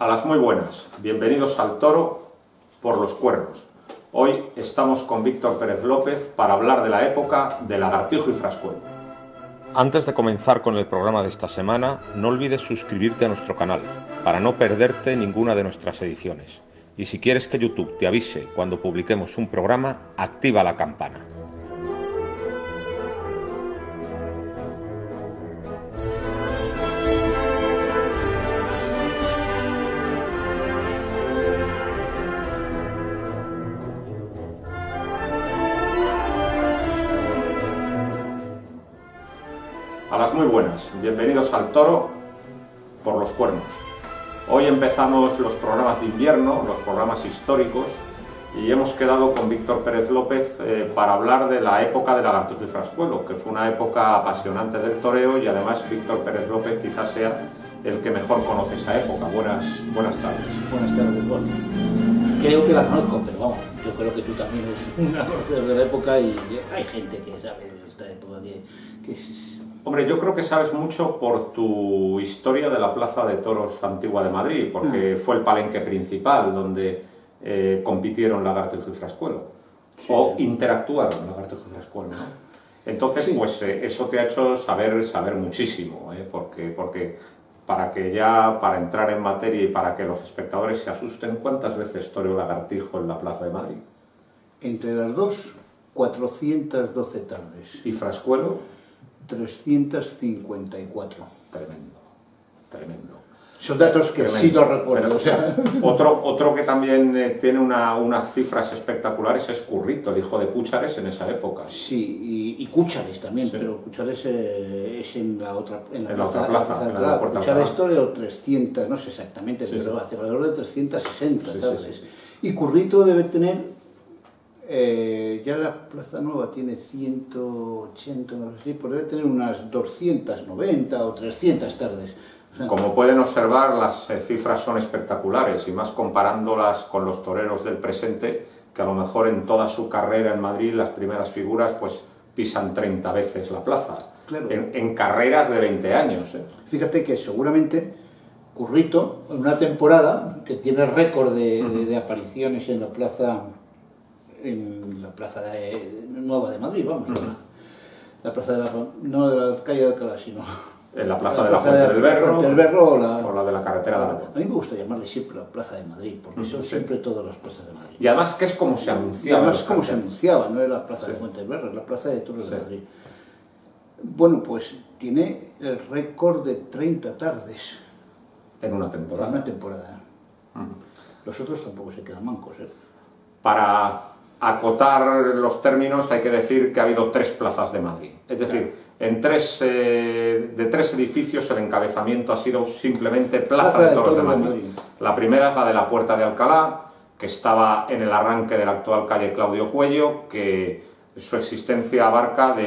A las muy buenas, bienvenidos al Toro por los Cuernos. Hoy estamos con Víctor Pérez López para hablar de la época de Lagartijo y Frascuelo. Antes de comenzar con el programa de esta semana, no olvides suscribirte a nuestro canal para no perderte ninguna de nuestras ediciones. Y si quieres que YouTube te avise cuando publiquemos un programa, activa la campana. A las muy buenas, bienvenidos al Toro por los Cuernos. Hoy empezamos los programas de invierno, los programas históricos, y hemos quedado con Víctor Pérez López para hablar de la época de Lagartijo y Frascuelo, que fue una época apasionante del toreo, y además Víctor Pérez López quizás sea el que mejor conoce esa época. Buenas tardes. Buenas tardes, Juan. Creo que la conozco, pero vamos, yo creo que tú también eres un conocedor de la época y hay gente que sabe de esta época que es... Hombre, yo creo que sabes mucho por tu historia de la Plaza de Toros Antigua de Madrid, porque fue el palenque principal donde compitieron Lagartijo y Frascuelo, sí, o interactuaron Lagartijo y Frascuelo, ¿no? Entonces, sí, pues eso te ha hecho saber muchísimo, porque para entrar en materia y para que los espectadores se asusten, ¿cuántas veces toreó Lagartijo en la Plaza de Madrid? Entre las dos, 412 tardes. ¿Y Frascuelo? 354. Tremendo. Son datos que tremendo. Sí los recuerdo. Pero, o sea, otro que también tiene unas cifras espectaculares es Currito, el hijo de Cúchares en esa época. Sí, y Cúchares también, sí, pero Cúchares es en la otra plaza. Cúchares toreó 300, no sé exactamente, sí, pero hacia alrededor de 360 tardes. Sí. Y Currito debe tener... ya la Plaza Nueva tiene 180, no sé si, pues debe tener unas 290 o 300 tardes. O sea, como pueden observar, las cifras son espectaculares, y más comparándolas con los toreros del presente, que a lo mejor en toda su carrera en Madrid, las primeras figuras, pues pisan 30 veces la plaza, claro, en carreras de 20 años. Fíjate que seguramente Currito, en una temporada que tiene récord de apariciones en la plaza... Nueva de Madrid, vamos, la plaza no de la calle de Alcalá, sino en la plaza de la Fuente del Berro, o la de la carretera de Aragón. A mí me gusta llamarle siempre la Plaza de Madrid, porque son siempre todas las plazas de Madrid. Y además que es como se anunciaba. Y además como se anunciaba, no es la plaza de Fuente del Berro, es la plaza de Toros de Madrid. Bueno, pues tiene el récord de 30 tardes. En una temporada. En una temporada. Los otros tampoco se quedan mancos, Para acotar los términos, hay que decir que ha habido 3 plazas de Madrid. Es decir, de 3 edificios el encabezamiento ha sido simplemente Plaza de Toros de Madrid. La primera es la de la Puerta de Alcalá, que estaba en el arranque de la actual calle Claudio Cuello, que su existencia abarca de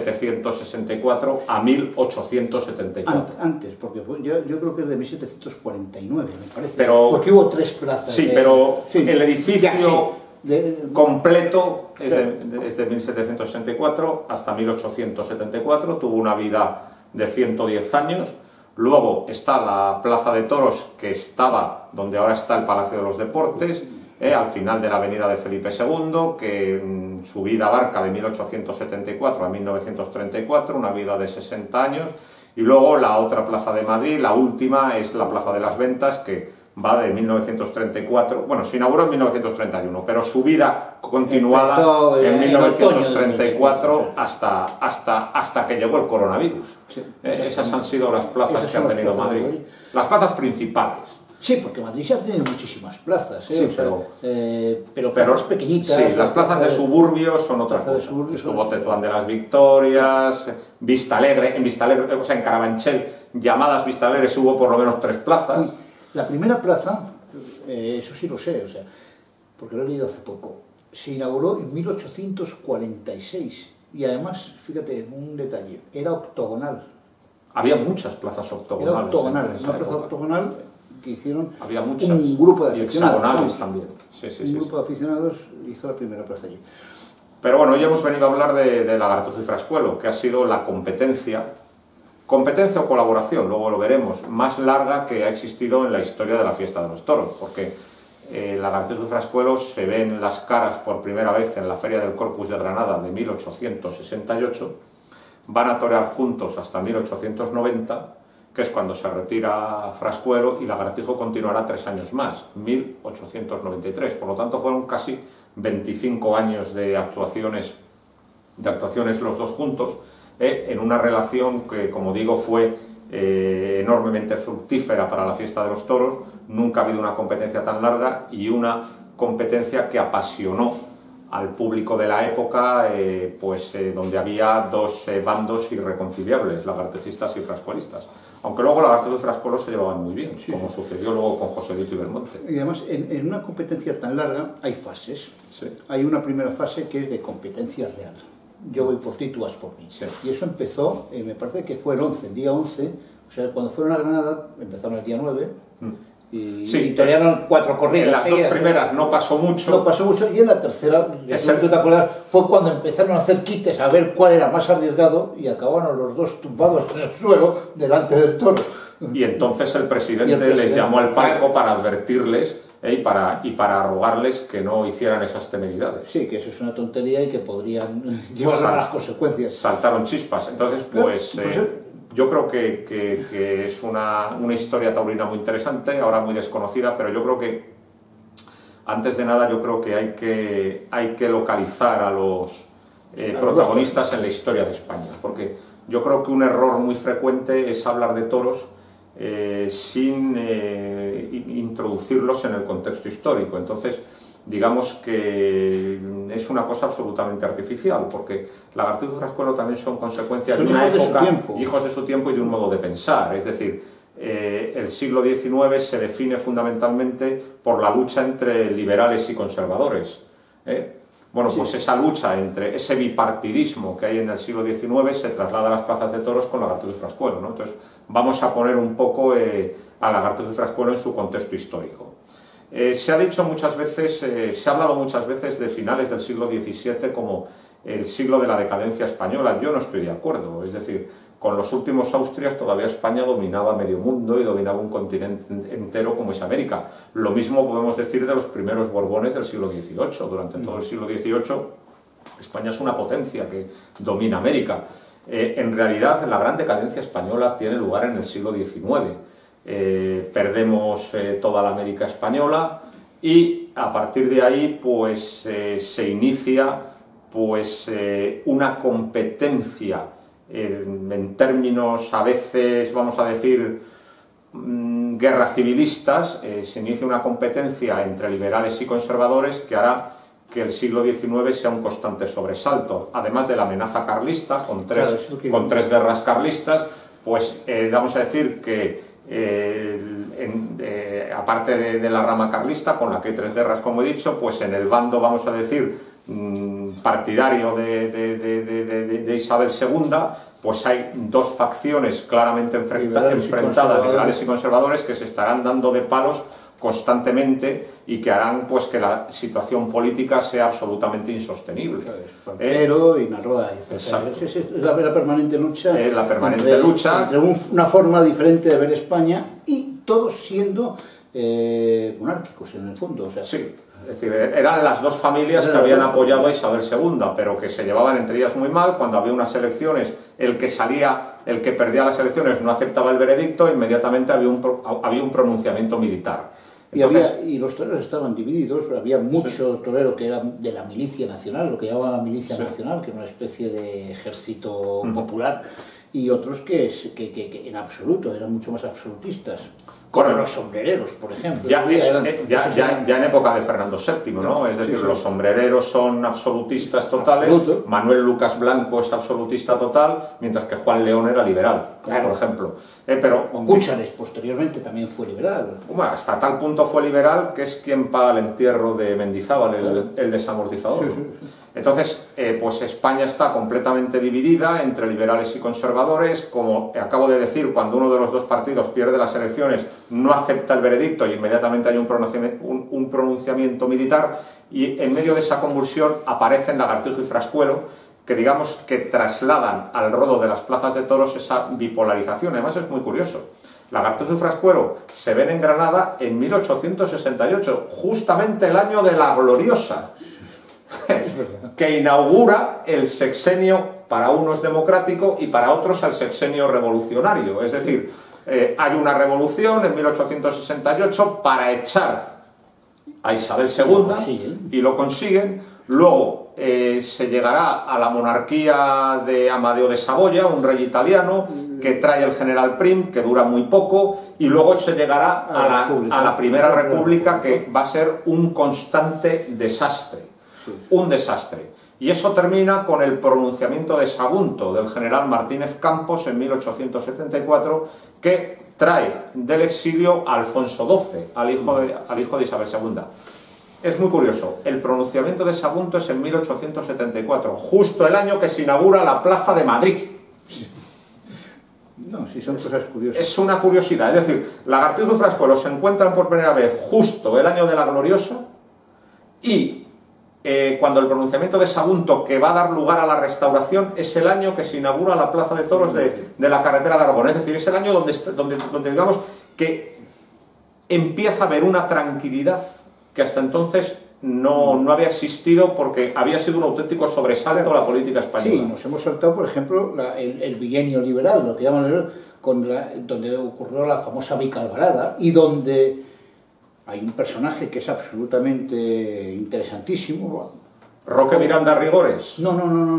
1764 a 1874. Antes, porque yo creo que es de 1749, me parece. Pero, porque hubo 3 plazas. Sí, pero sí, el edificio... completo es de 1764 hasta 1874, tuvo una vida de 110 años. Luego está la Plaza de Toros, que estaba donde ahora está el Palacio de los Deportes, al final de la avenida de Felipe II, que su vida abarca de 1874 a 1934, una vida de 60 años. Y luego la otra Plaza de Madrid, la última, es la Plaza de las Ventas, que va de 1934, bueno, se inauguró en 1931, pero su vida continuada en 1934 hasta que llegó el coronavirus. Sí, esas han sido las plazas que ha tenido Madrid. Las plazas principales. Sí, porque Madrid ya tiene muchísimas plazas, sí, pero plazas pequeñitas. Sí, las plazas de suburbio son otra cosa. Estuvo Tetuán de las Victorias, Vista Alegre, o sea, en Carabanchel, llamadas Vista Alegres, hubo por lo menos 3 plazas. La primera plaza, eso sí lo sé, o sea, porque lo he leído hace poco, se inauguró en 1846 y además, fíjate, un detalle, era octogonal. Había muchas plazas octogonales. Era octogonal, una plaza octogonal que hicieron había muchas, un grupo de aficionados. Hexagonales también. Un grupo de aficionados hizo la primera plaza allí. Pero bueno, hoy hemos venido a hablar de Lagartijo y Frascuelo, que ha sido la competencia Competencia o colaboración, luego lo veremos, más larga que ha existido en la historia de la fiesta de los toros, porque Lagartijo y Frascuelo se ven las caras por primera vez en la Feria del Corpus de Granada de 1868, van a torear juntos hasta 1890, que es cuando se retira Frascuelo, y Lagartijo continuará 3 años más, 1893, por lo tanto fueron casi 25 años de actuaciones los dos juntos, en una relación que, como digo, fue enormemente fructífera para la fiesta de los toros. Nunca ha habido una competencia tan larga y una competencia que apasionó al público de la época, donde había dos bandos irreconciliables, lagartijistas y frascuelistas. Aunque luego Lagartijo y Frascuelo se llevaban muy bien, como sucedió luego con Joselito y Belmonte. Y además, en una competencia tan larga hay fases. Sí. Hay una primera fase que es de competencia real. Yo voy por ti, tú vas por mí. Sí. Y eso empezó, me parece que fue el día 11, o sea, cuando fueron a Granada, empezaron el día 9, y torearon 4 corridas. En las dos primeras no pasó mucho. No pasó mucho, y en la tercera, ¿tú te acuerdas? Fue cuando empezaron a hacer quites a ver cuál era más arriesgado, y acabaron los dos tumbados en el suelo delante del toro. Y entonces el presidente les llamó al palco para advertirles y para rogarles que no hicieran esas temeridades. Sí, que eso es una tontería y que podrían llevar a las consecuencias. Saltaron chispas. Entonces, yo creo que es una historia taurina muy interesante, ahora muy desconocida, pero yo creo que, antes de nada, yo creo que hay que localizar a los protagonistas en la historia de España, porque yo creo que un error muy frecuente es hablar de toros sin introducirlos en el contexto histórico. Entonces, digamos que es una cosa absolutamente artificial, porque Lagartijo y Frascuelo también son consecuencias de una época, hijos de su tiempo y de un modo de pensar. Es decir, el siglo XIX se define fundamentalmente por la lucha entre liberales y conservadores. Bueno, pues esa lucha entre ese bipartidismo que hay en el siglo XIX se traslada a las plazas de toros con Lagartijo y Frascuelo, ¿no? Entonces, vamos a poner un poco a Lagartijo y Frascuelo en su contexto histórico. Se ha dicho muchas veces, se ha hablado muchas veces de finales del siglo XVII como el siglo de la decadencia española. Yo no estoy de acuerdo, es decir, con los últimos Austrias todavía España dominaba medio mundo y dominaba un continente entero como es América. Lo mismo podemos decir de los primeros Borbones del siglo XVIII. Durante todo el siglo XVIII España es una potencia que domina América. En realidad la gran decadencia española tiene lugar en el siglo XIX. Perdemos toda la América española y a partir de ahí pues se inicia pues una competencia en términos a veces, vamos a decir, guerra civilistas. Se inicia una competencia entre liberales y conservadores que hará que el siglo XIX sea un constante sobresalto, además de la amenaza carlista, con tres guerras carlistas. Pues vamos a decir que aparte de la rama carlista, con la que hay 3 guerras, como he dicho, pues en el bando, vamos a decir, partidario de Isabel II, pues hay 2 facciones claramente enfrentadas, liberales y conservadores, que se estarán dando de palos constantemente y que harán pues que la situación política sea absolutamente insostenible. Pero y Narroa, es la permanente lucha. La permanente lucha entre una forma diferente de ver España y todos siendo monárquicos en el fondo. O sea, sí. Es decir, eran las 2 familias que habían apoyado a Isabel II, pero que se llevaban entre ellas muy mal. Cuando había unas elecciones, el que perdía las elecciones no aceptaba el veredicto, inmediatamente había un pronunciamiento militar. Entonces, y los toreros estaban divididos, había mucho torero que era de la milicia nacional, lo que llamaban la milicia nacional, que era una especie de ejército popular, y otros que en absoluto eran mucho más absolutistas. Como los sombrereros, por ejemplo. Ya en época de Fernando VII, ¿no? Es decir, los sombrereros son absolutistas totales, Manuel Lucas Blanco es absolutista total, mientras que Juan León era liberal, por ejemplo. Cúchares posteriormente también fue liberal. Bueno, hasta tal punto fue liberal que es quien paga el entierro de Mendizábal, el desamortizador. Entonces, pues España está completamente dividida entre liberales y conservadores. Como acabo de decir, cuando uno de los 2 partidos pierde las elecciones, no acepta el veredicto y inmediatamente hay un pronunciamiento militar, y en medio de esa convulsión aparecen Lagartijo y Frascuelo, que digamos que trasladan al rodo de las plazas de toros esa bipolarización. Además es muy curioso. Lagartijo y Frascuelo se ven en Granada en 1868, justamente el año de la Gloriosa, que inaugura el sexenio, para unos democrático y para otros el sexenio revolucionario. Es decir, hay una revolución en 1868 para echar a Isabel II y lo consiguen. Luego se llegará a la monarquía de Amadeo de Saboya, un rey italiano que trae el general Prim, que dura muy poco, y luego se llegará a la Primera República, que va a ser un constante desastre, un desastre. Y eso termina con el pronunciamiento de Sagunto, del general Martínez Campos, en 1874, que trae del exilio a Alfonso XII, al hijo de Isabel II. Es muy curioso, el pronunciamiento de Sagunto es en 1874, justo el año que se inaugura la Plaza de Madrid. No, sí, son cosas curiosas. Es una curiosidad, es decir, Lagartijo y Frascuelo se encuentran por primera vez justo el año de la Gloriosa, y cuando el pronunciamiento de Sagunto, que va a dar lugar a la Restauración, es el año que se inaugura la Plaza de Toros de la carretera de Aragón. Es decir, es el año donde digamos que empieza a haber una tranquilidad que hasta entonces no había existido, porque había sido un auténtico sobresalto la política española. Sí, nos hemos saltado, por ejemplo, el bienio liberal, lo que llaman donde ocurrió la famosa Bica Alvarada, y donde hay un personaje que es absolutamente interesantísimo. Roque Miranda Rigores. No.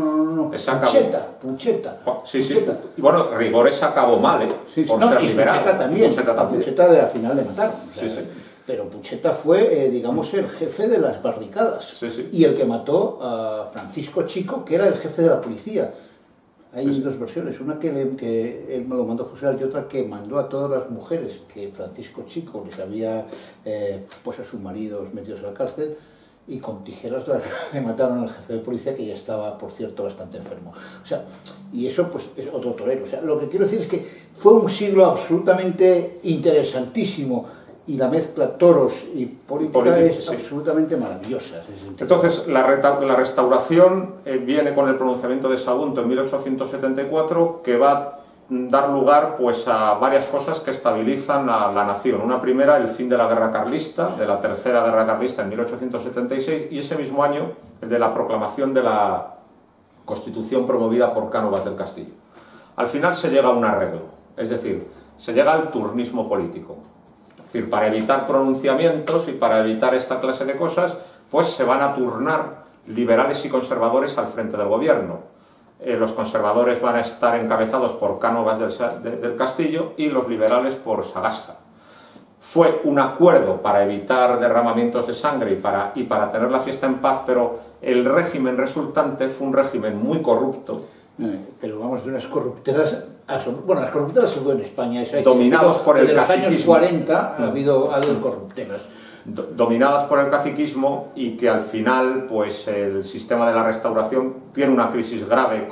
Pucheta. Sí. Y bueno, Rigores acabó mal, por ser liberal. Pucheta también. Pucheta al final le mataron. Sí. Pero Pucheta fue, digamos, el jefe de las barricadas. Sí. Y el que mató a Francisco Chico, que era el jefe de la policía. Hay dos versiones, una que él me lo mandó fusilar y otra que mandó a todas las mujeres que Francisco Chico les había pues a sus maridos metidos en la cárcel, y con tijeras le mataron al jefe de policía, que ya estaba, por cierto, bastante enfermo. O sea, y eso pues es otro torero. O sea, lo que quiero decir es que fue un siglo absolutamente interesantísimo, y la mezcla toros y política es absolutamente maravillosa. Entonces, la restauración viene con el pronunciamiento de Sagunto en 1874, que va a dar lugar pues a varias cosas que estabilizan a la nación. Una primera, el fin de la guerra carlista, de la tercera guerra carlista en 1876, y ese mismo año, el de la proclamación de la Constitución promovida por Cánovas del Castillo. Al final se llega a un arreglo, es decir, se llega al turnismo político. Es decir, para evitar pronunciamientos y para evitar esta clase de cosas, pues se van a turnar liberales y conservadores al frente del gobierno. Los conservadores van a estar encabezados por Cánovas del Castillo y los liberales por Sagasta. Fue un acuerdo para evitar derramamientos de sangre y para tener la fiesta en paz, pero el régimen resultante fue un régimen muy corrupto. Pero vamos, de unas corrupteras. Bueno, las corrupteras se ven en España. Dominados por el caciquismo. Desde los años 40 ha habido corrupteras. Dominadas por el caciquismo, y que al final pues el sistema de la restauración tiene una crisis grave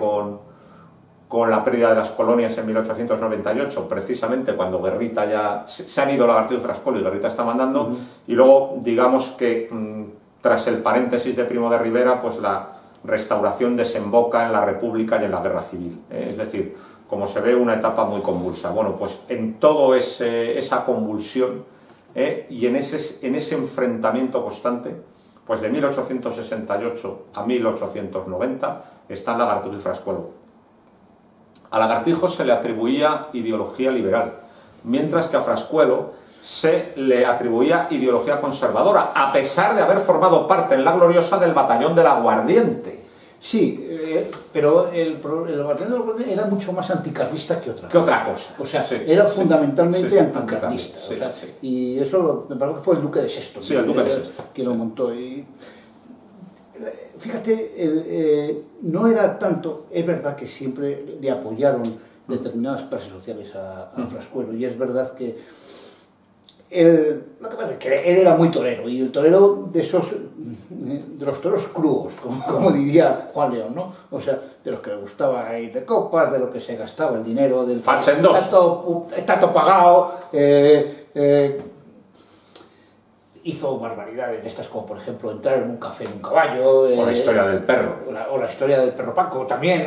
con la pérdida de las colonias en 1898, precisamente cuando Guerrita ya se han ido Lagartijo y Frascuelo y Guerrita está mandando, y luego digamos que tras el paréntesis de Primo de Rivera, pues la restauración desemboca en la República y en la Guerra Civil. Es decir, como se ve, una etapa muy convulsa. Bueno, pues en todo esa convulsión y en ese enfrentamiento constante, pues de 1868 a 1890 están Lagartijo y Frascuelo. A Lagartijo se le atribuía ideología liberal, mientras que a Frascuelo se le atribuía ideología conservadora, a pesar de haber formado parte en la Gloriosa del batallón del Aguardiente. Sí, pero el batallón del Aguardiente era mucho más anticarlista que otra cosa. O sea, era fundamentalmente anticarlista. Sí, o sea, y eso me parece que fue el duque de Sexto, sí, el duque de Sexto, que lo montó. Y fíjate, no era tanto, es verdad que siempre le apoyaron determinadas clases sociales a Frascuelo, y es verdad que lo que pasa es que él era muy torero, y el torero de los toros crudos, como diría Juan León, ¿no? O sea, de los que le gustaba ir de copas, de lo que se gastaba el dinero, del Fachendos. Está todo pagado. hizo barbaridades de estas, como por ejemplo entrar en un café en un caballo. O la historia del perro. O la historia del perro Paco también.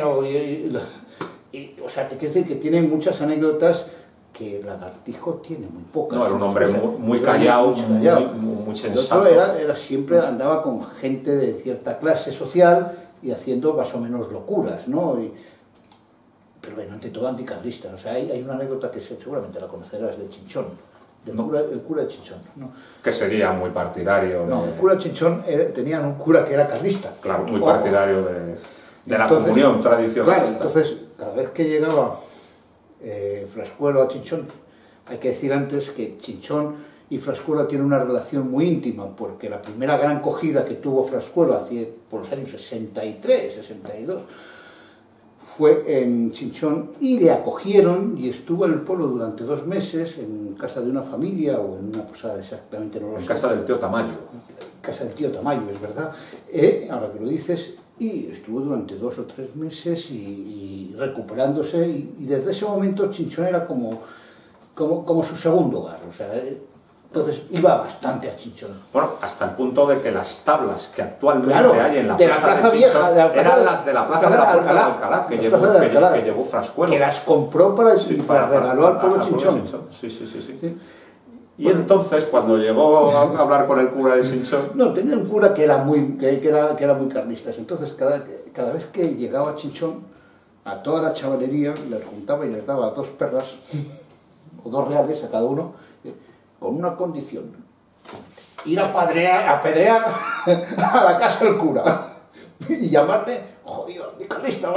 O sea, te quiero decir que tiene muchas anécdotas que Lagartijo tiene muy pocas. No, era un hombre muy callado, muy sensato. El otro siempre andaba con gente de cierta clase social y haciendo más o menos locuras, ¿no? Pero bueno, ante todo anticarlista. O sea, hay una anécdota que seguramente la conocerás de Chinchón. El cura de Chinchón, ¿no? Que sería muy partidario. No, el cura de Chinchón tenían un cura que era carlista. Claro, muy partidario de la comunión tradicional. Claro, entonces, cada vez que llegaba Frascuelo a Chinchón, hay que decir antes que Chinchón y Frascuelo tienen una relación muy íntima, porque la primera gran acogida que tuvo Frascuelo por los años 63, 62, fue en Chinchón y le acogieron y estuvo en el pueblo durante 2 meses en casa de una familia o en una posada, exactamente no lo sé. En casa del tío Tamayo. Casa del tío Tamayo, es verdad. Ahora que lo dices, y estuvo durante 2 o 3 meses y recuperándose y desde ese momento Chinchón era como su segundo hogar, o sea, entonces iba bastante a Chinchón. Bueno, hasta el punto de que las tablas que actualmente hay en la plaza vieja eran las de la plaza de la Puerta de Alcalá, que llevó Frascuelo. Que las compró para regaló al pueblo Chinchón. Sí. Y entonces, cuando llegó a hablar con el cura de Chinchón... No, tenía un cura que era muy carlista. Entonces, cada vez que llegaba a Chinchón, a toda la chavalería les juntaba y les daba 2 perras, o 2 reales a cada uno, con una condición: ir a apedrear a la casa del cura y llamarme jodido anticarlista.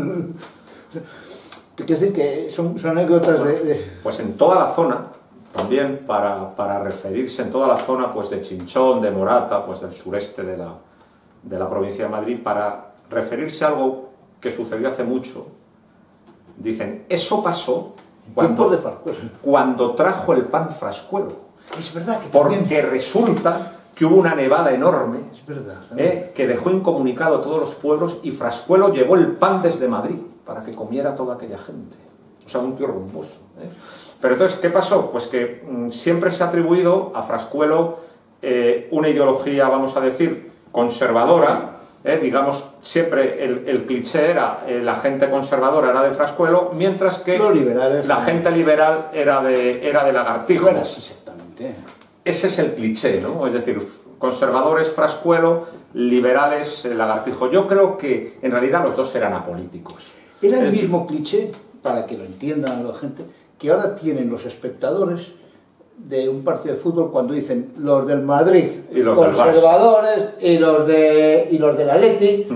Te quiero decir que son anécdotas Pues en toda la zona, también para referirse en toda la zona pues de Chinchón, de Morata, pues del sureste de la provincia de Madrid, para referirse a algo que sucedió hace mucho, dicen: eso pasó cuando trajo el pan Frascuelo. Es verdad que porque resulta que hubo una nevada enorme, es verdad, que dejó incomunicado a todos los pueblos, y Frascuelo llevó el pan desde Madrid para que comiera toda aquella gente. O sea, un tío rumboso. Pero entonces, ¿qué pasó? Pues que siempre se ha atribuido a Frascuelo una ideología, vamos a decir, conservadora. Digamos, siempre el cliché era la gente conservadora era de Frascuelo, mientras que la gente liberal era de Lagartijo. Exactamente. Ese es el cliché, ¿no? Es decir, conservadores Frascuelo, liberales Lagartijo. Yo creo que en realidad los dos eran apolíticos. Era el mismo cliché, para que lo entiendan la gente, que ahora tienen los espectadores de un partido de fútbol cuando dicen los del Madrid, y los conservadores, y los del Atleti,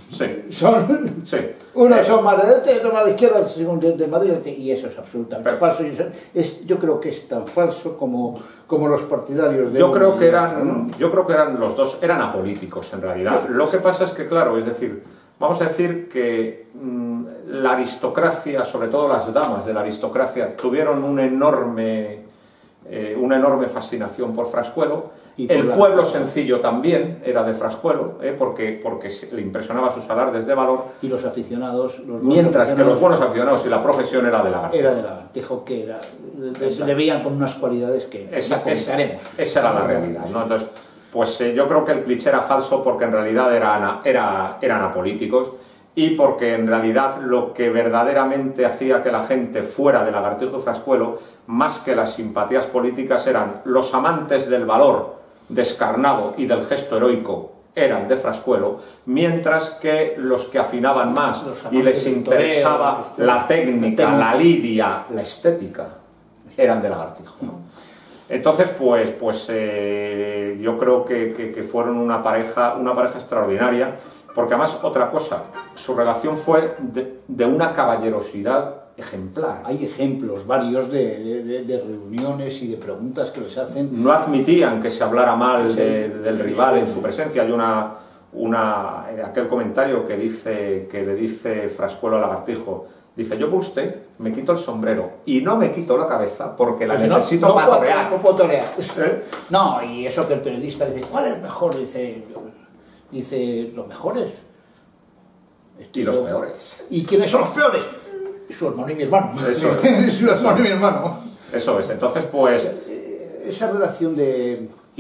unos son más de derecha y otros más de izquierda, según de Madrid, y eso es absolutamente falso. Yo creo que es tan falso como los partidarios de... Yo creo que eran los dos, eran apolíticos en realidad. Lo que pasa es que, claro, es decir, vamos a decir que la aristocracia, sobre todo las damas de la aristocracia, tuvieron una enorme fascinación por Frascuelo. El pueblo sencillo también era de Frascuelo, porque le impresionaba sus alardes de valor. Y los aficionados... Mientras que los buenos aficionados y la profesión era de Lagartijo. Era de Lagartijo, que le veían con unas cualidades que comentaremos. Esa era la realidad, ¿no? Entonces, pues yo creo que el cliché era falso, porque en realidad eran apolíticos, y porque en realidad lo que verdaderamente hacía que la gente fuera de Lagartijo y Frascuelo, más que las simpatías políticas, eran los amantes del valor descarnado y del gesto heroico, eran de Frascuelo, mientras que los que afinaban más y les interesaba la técnica, la lidia, la estética, eran de Lagartijo, ¿no? Entonces, pues yo creo que fueron una pareja extraordinaria, porque además, otra cosa, su relación fue de una caballerosidad ejemplar. Hay ejemplos varios de reuniones y de preguntas que les hacen. No admitían que se hablara mal del rival en su presencia. Hay aquel comentario que le dice Frascuelo a Lagartijo. Dice: yo por usted me quito el sombrero y no me quito la cabeza porque la necesito para torear. No puedo torear. No, y eso que el periodista dice: ¿cuál es mejor? Dice, los mejores. Y los peores. ¿Y quiénes son los peores? Su hermano y mi hermano. Eso es. Su hermano y mi hermano. Eso es. Entonces, pues... Esa relación de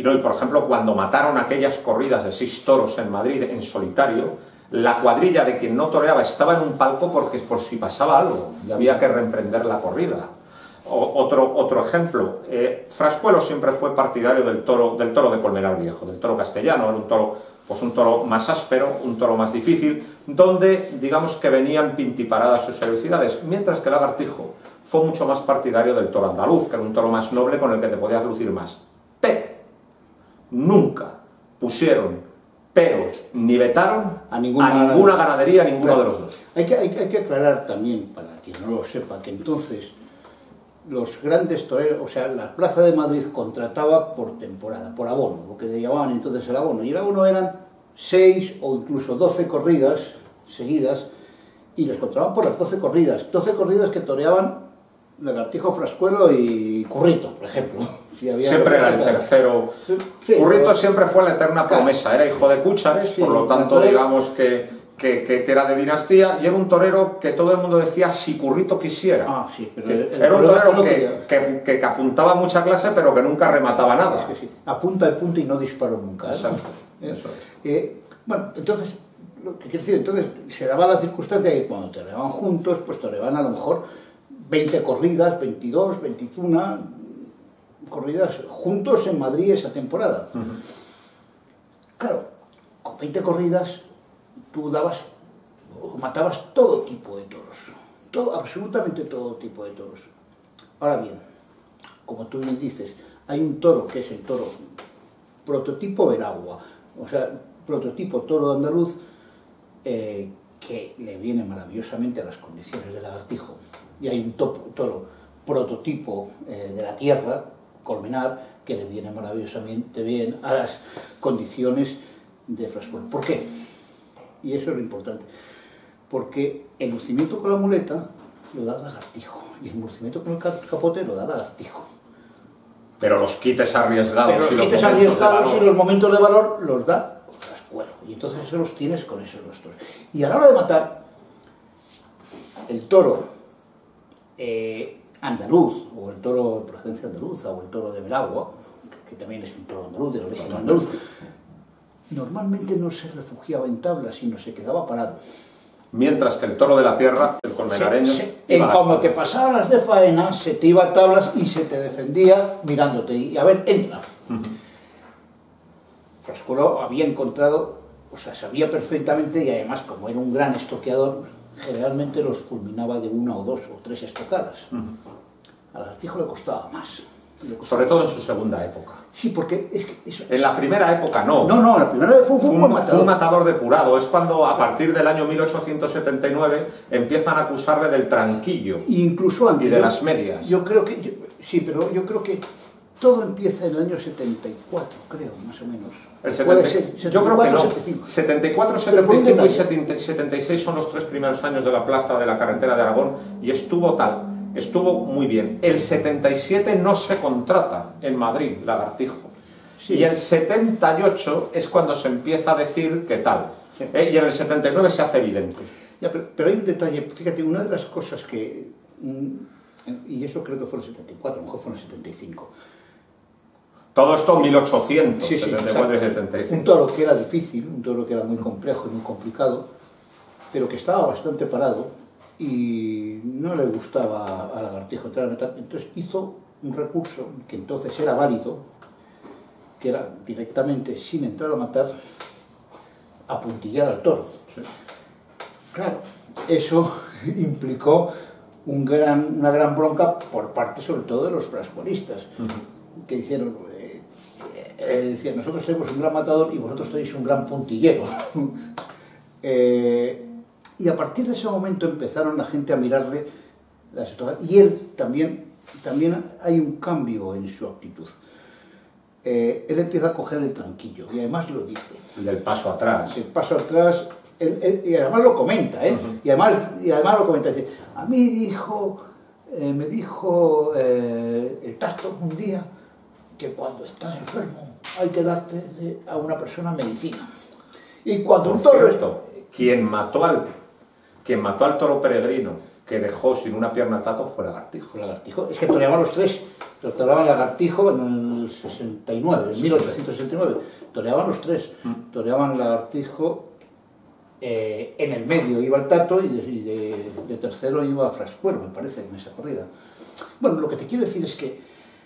Y no, y por ejemplo, cuando mataron aquellas corridas de 6 toros en Madrid en solitario, la cuadrilla de quien no toreaba estaba en un palco porque por si pasaba algo y había que reemprender la corrida. Otro ejemplo, Frascuelo siempre fue partidario del toro de Colmenar Viejo, del toro castellano. Era un toro, pues un toro más áspero, un toro más difícil, donde digamos que venían pintiparadas sus heroicidades, mientras que Lagartijo fue mucho más partidario del toro andaluz, que era un toro más noble con el que te podías lucir más. Pero nunca pusieron peros ni vetaron a ninguna ganadería, a ninguno de los dos. Hay que aclarar también, para quien no lo sepa, que entonces los grandes toreros, o sea, la Plaza de Madrid contrataba por temporada, por abono, lo que llamaban entonces el abono, y el abono eran 6 o incluso 12 corridas seguidas, y les contrataban por las 12 corridas que toreaban Lagartijo, Frascuelo y Currito, por ejemplo. Siempre era el tercero. Sí, Currito siempre fue la eterna promesa, era hijo de Cúchares, sí, por lo tanto digamos que era de dinastía, y era un torero que todo el mundo decía si Currito quisiera. Sí, pero era un torero que apuntaba mucha clase, pero que nunca remataba nada. Es que sí, apunta el punto y no disparó nunca. Exacto. Eso es. Bueno, entonces, lo que quiero decir, entonces se daba la circunstancia que cuando toreaban juntos, pues toreaban a lo mejor 20 corridas, 22, 21 corridas juntos en Madrid esa temporada. Claro, con 20 corridas tú matabas todo tipo de toros, absolutamente todo tipo de toros. Ahora bien, como tú bien dices, hay un toro que es el toro prototipo Veragua, o sea, prototipo toro andaluz, que le viene maravillosamente a las condiciones del Lagartijo. Y hay un toro prototipo de la tierra, Colmenar, que le viene maravillosamente bien a las condiciones de Frascuelo. ¿Por qué? Y eso es lo importante. Porque el lucimiento con la muleta lo da Lagartijo, y el lucimiento con el capote lo da Lagartijo. Pero los quites arriesgados, y los momentos de valor los da Frascuelo. Y entonces eso los tienes con esos dos toros. Y a la hora de matar, el toro andaluz, o el toro de procedencia andaluza, o el toro de Veragua, que también es un toro andaluz, de origen andaluz, normalmente no se refugiaba en tablas, sino se quedaba parado. Mientras que el toro de la tierra, el colmenareño... Cuando te pasaras de faena, se te iba a tablas y se te defendía mirándote. Y a ver, entra. Frascuelo había encontrado, o sea, sabía perfectamente, y además, como era un gran estoqueador, generalmente los fulminaba de 1 o 2 o 3 estocadas. Al Lagartijo le costaba más. Sobre todo en su segunda época. Sí, porque es que eso... En la primera época no. No, la primera fue un matador depurado. Es cuando a partir del año 1879 empiezan a acusarle del tranquillo. Incluso antes. Y de las medias. Yo creo que... pero yo creo que todo empieza en el año 74, creo, más o menos. Puede ser, 74, yo creo que no. 75. 74, 75 y 76 son los 3 primeros años de la plaza de la carretera de Aragón, y estuvo muy bien. El 77 no se contrata en Madrid, Lagartijo. Sí. Y el 78 es cuando se empieza a decir qué tal. Sí. Y en el 79 se hace evidente. Ya, pero hay un detalle, fíjate, una de las cosas que... Y eso creo que fue en el 74, a lo mejor fue en el 75. Todo esto en 1800, sí, 74 y 75. Un toro que era difícil, un toro que era muy complejo y muy complicado, pero que estaba bastante parado y no le gustaba a Lagartijo entrar a meter. Entonces hizo un recurso que entonces era válido, que era directamente, sin entrar a matar, apuntillar al toro. Sí. Claro, eso implicó una gran bronca por parte sobre todo de los frascuelistas, que hicieron... decían, nosotros tenemos un gran matador y vosotros tenéis un gran puntillero. Y a partir de ese momento empezaron la gente a mirarle las estocadas. Y él también hay un cambio en su actitud. Él empieza a coger el tranquillo, y además lo dice. El del paso atrás. El paso atrás, y además lo comenta, y además lo comenta, dice, a mí me dijo el Tasto un día que cuando estás enfermo hay que darte a una persona medicina. Y cuando un toro... Quien mató al toro peregrino que dejó sin una pierna Tato fue Lagartijo. Es que toreaban los tres. Pero toreaban Lagartijo en el 69, en 1869. Toreaban los tres. Toreaban Lagartijo, en el medio iba el Tato y de tercero iba Frascuelo, me parece, en esa corrida. Bueno, lo que te quiero decir es que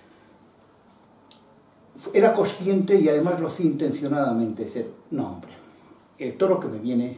era consciente y además lo hacía intencionadamente. Decir, no, hombre, el toro que me viene,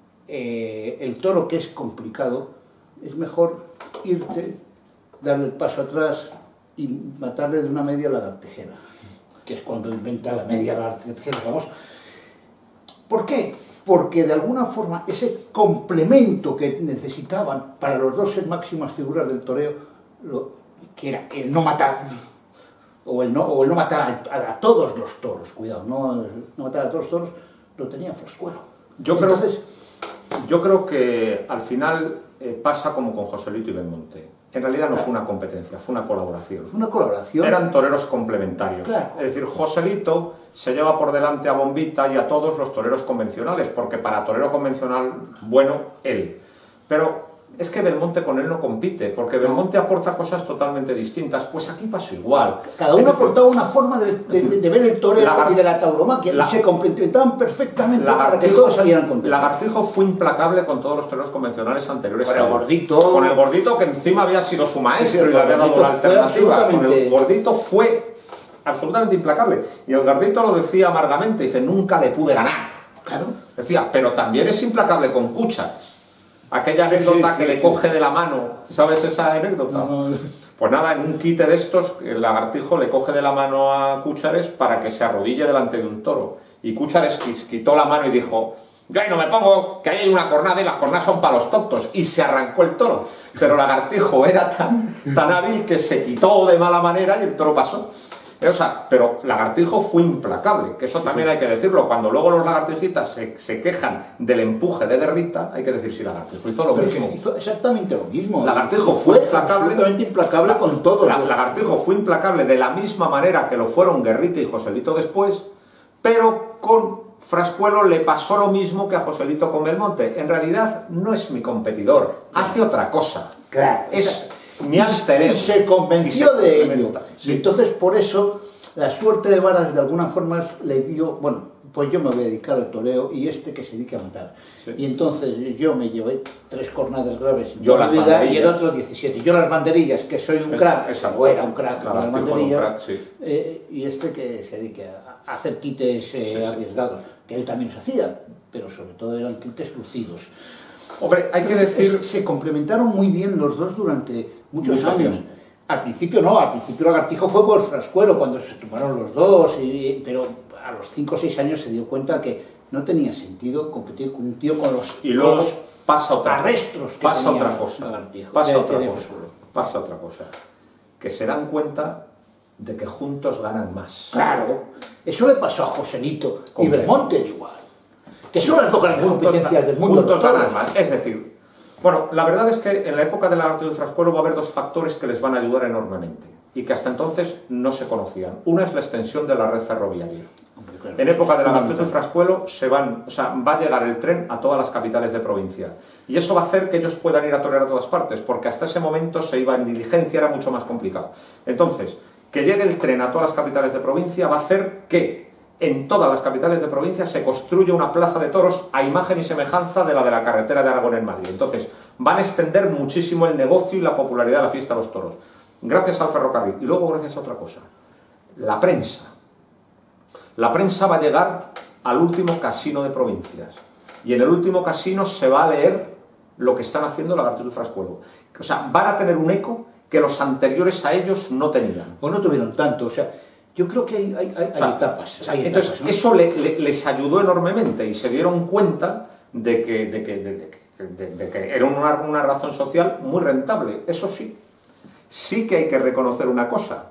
el toro que es complicado, es mejor irte, darle el paso atrás y matarle de una media lagartijera, que es cuando inventa la media lagartijera, vamos. ¿Por qué? Porque de alguna forma ese complemento que necesitaban para los dos ser máximas figuras del toreo, que era el no matar, o el no matar a todos los toros, cuidado, no matar a todos los toros, lo tenía Frascuelo. Yo creo que al final pasa como con Joselito y Belmonte. En realidad no fue una competencia, fue una colaboración. Una colaboración. Eran toreros complementarios. Claro. Es decir, Joselito se lleva por delante a Bombita y a todos los toreros convencionales, porque para torero convencional, bueno, él. Pero es que Belmonte con él no compite, porque Belmonte aporta cosas totalmente distintas. Pues aquí pasó igual. Cada uno aportaba una forma de ver el torero y de la tauromaquia, y se complementaban perfectamente para que todos salieran contentos. Lagartijo fue implacable con todos los toreros convencionales anteriores. Con el Gordito. Con el Gordito, que encima había sido su maestro y le había dado la alternativa. Con el Gordito fue absolutamente implacable. Y el Gordito lo decía amargamente, dice, nunca le pude ganar. Claro. Decía, pero también es implacable con Cuchas. Aquella anécdota que le coge de la mano, ¿sabes esa anécdota? No. Pues nada, en un quite de estos, el Lagartijo le coge de la mano a Cúchares para que se arrodille delante de un toro. Y Cúchares quitó la mano y dijo, yo ahí no me pongo, que ahí hay una cornada y las cornadas son para los tontos. Y se arrancó el toro. Pero Lagartijo era tan hábil que se quitó de mala manera y el toro pasó. O sea, pero Lagartijo fue implacable, que eso también hay que decirlo. Cuando luego los lagartijitas se quejan del empuje de Guerrita, hay que decir si Lagartijo hizo lo mismo. Hizo exactamente lo mismo. Lagartijo fue implacable. Absolutamente implacable con todos. Lagartijo fue implacable de la misma manera que lo fueron Guerrita y Joselito después, pero con Frascuelo le pasó lo mismo que a Joselito con Belmonte. En realidad no es mi competidor, hace otra cosa. Claro. Es mi alter ego. Y se convenció de ello. Sí. Y entonces por eso la suerte de Varas de alguna forma le dio, bueno, pues yo me voy a dedicar al toreo y que se dedique a matar. Sí. Y entonces yo me llevé 3 cornadas graves en mi vida y el otro 17. Yo las banderillas, que soy un crack, o era un crack con las banderillas, sí. Y que se dedique a hacer quites arriesgados, que él también se hacía, pero sobre todo eran quites lucidos. Hombre, hay que decir... Se complementaron muy bien los dos durante muchos años. Al principio no, al principio Lagartijo fue por Frascuelo, cuando se tomaron los dos, pero a los 5 o 6 años se dio cuenta que no tenía sentido competir con un tío con los... Y luego pasa otra arrestos que pasa otra cosa. Pasa otra cosa. Que se dan cuenta de que juntos ganan más. Claro, eso le pasó a Joselito y Belmonte igual. Que son las dos grandes competencias del mundo. Juntos ganan más. Es decir, bueno, la verdad es que en la época de Lagartijo y Frascuelo va a haber 2 factores que les van a ayudar enormemente y que hasta entonces no se conocían. Una es la extensión de la red ferroviaria. Claro. En época de Lagartijo y Frascuelo va a llegar el tren a todas las capitales de provincia. Y eso va a hacer que ellos puedan ir a torear a todas partes, porque hasta ese momento se iba en diligencia, era mucho más complicado. Entonces, que llegue el tren a todas las capitales de provincia va a hacer que en todas las capitales de provincia se construye una plaza de toros a imagen y semejanza de la carretera de Aragón en Madrid. Entonces, van a extender muchísimo el negocio y la popularidad de la fiesta de los toros, gracias al ferrocarril. Y luego gracias a otra cosa, la prensa. La prensa va a llegar al último casino de provincias. Y en el último casino se va a leer lo que están haciendo Lagartijo y Frascuelo. O sea, van a tener un eco que los anteriores a ellos no tenían. O no tuvieron tanto, o sea... Yo creo que hay etapas. Entonces, ¿no? Eso les ayudó enormemente y se dieron cuenta de que era una razón social muy rentable. Eso sí, sí que hay que reconocer una cosa.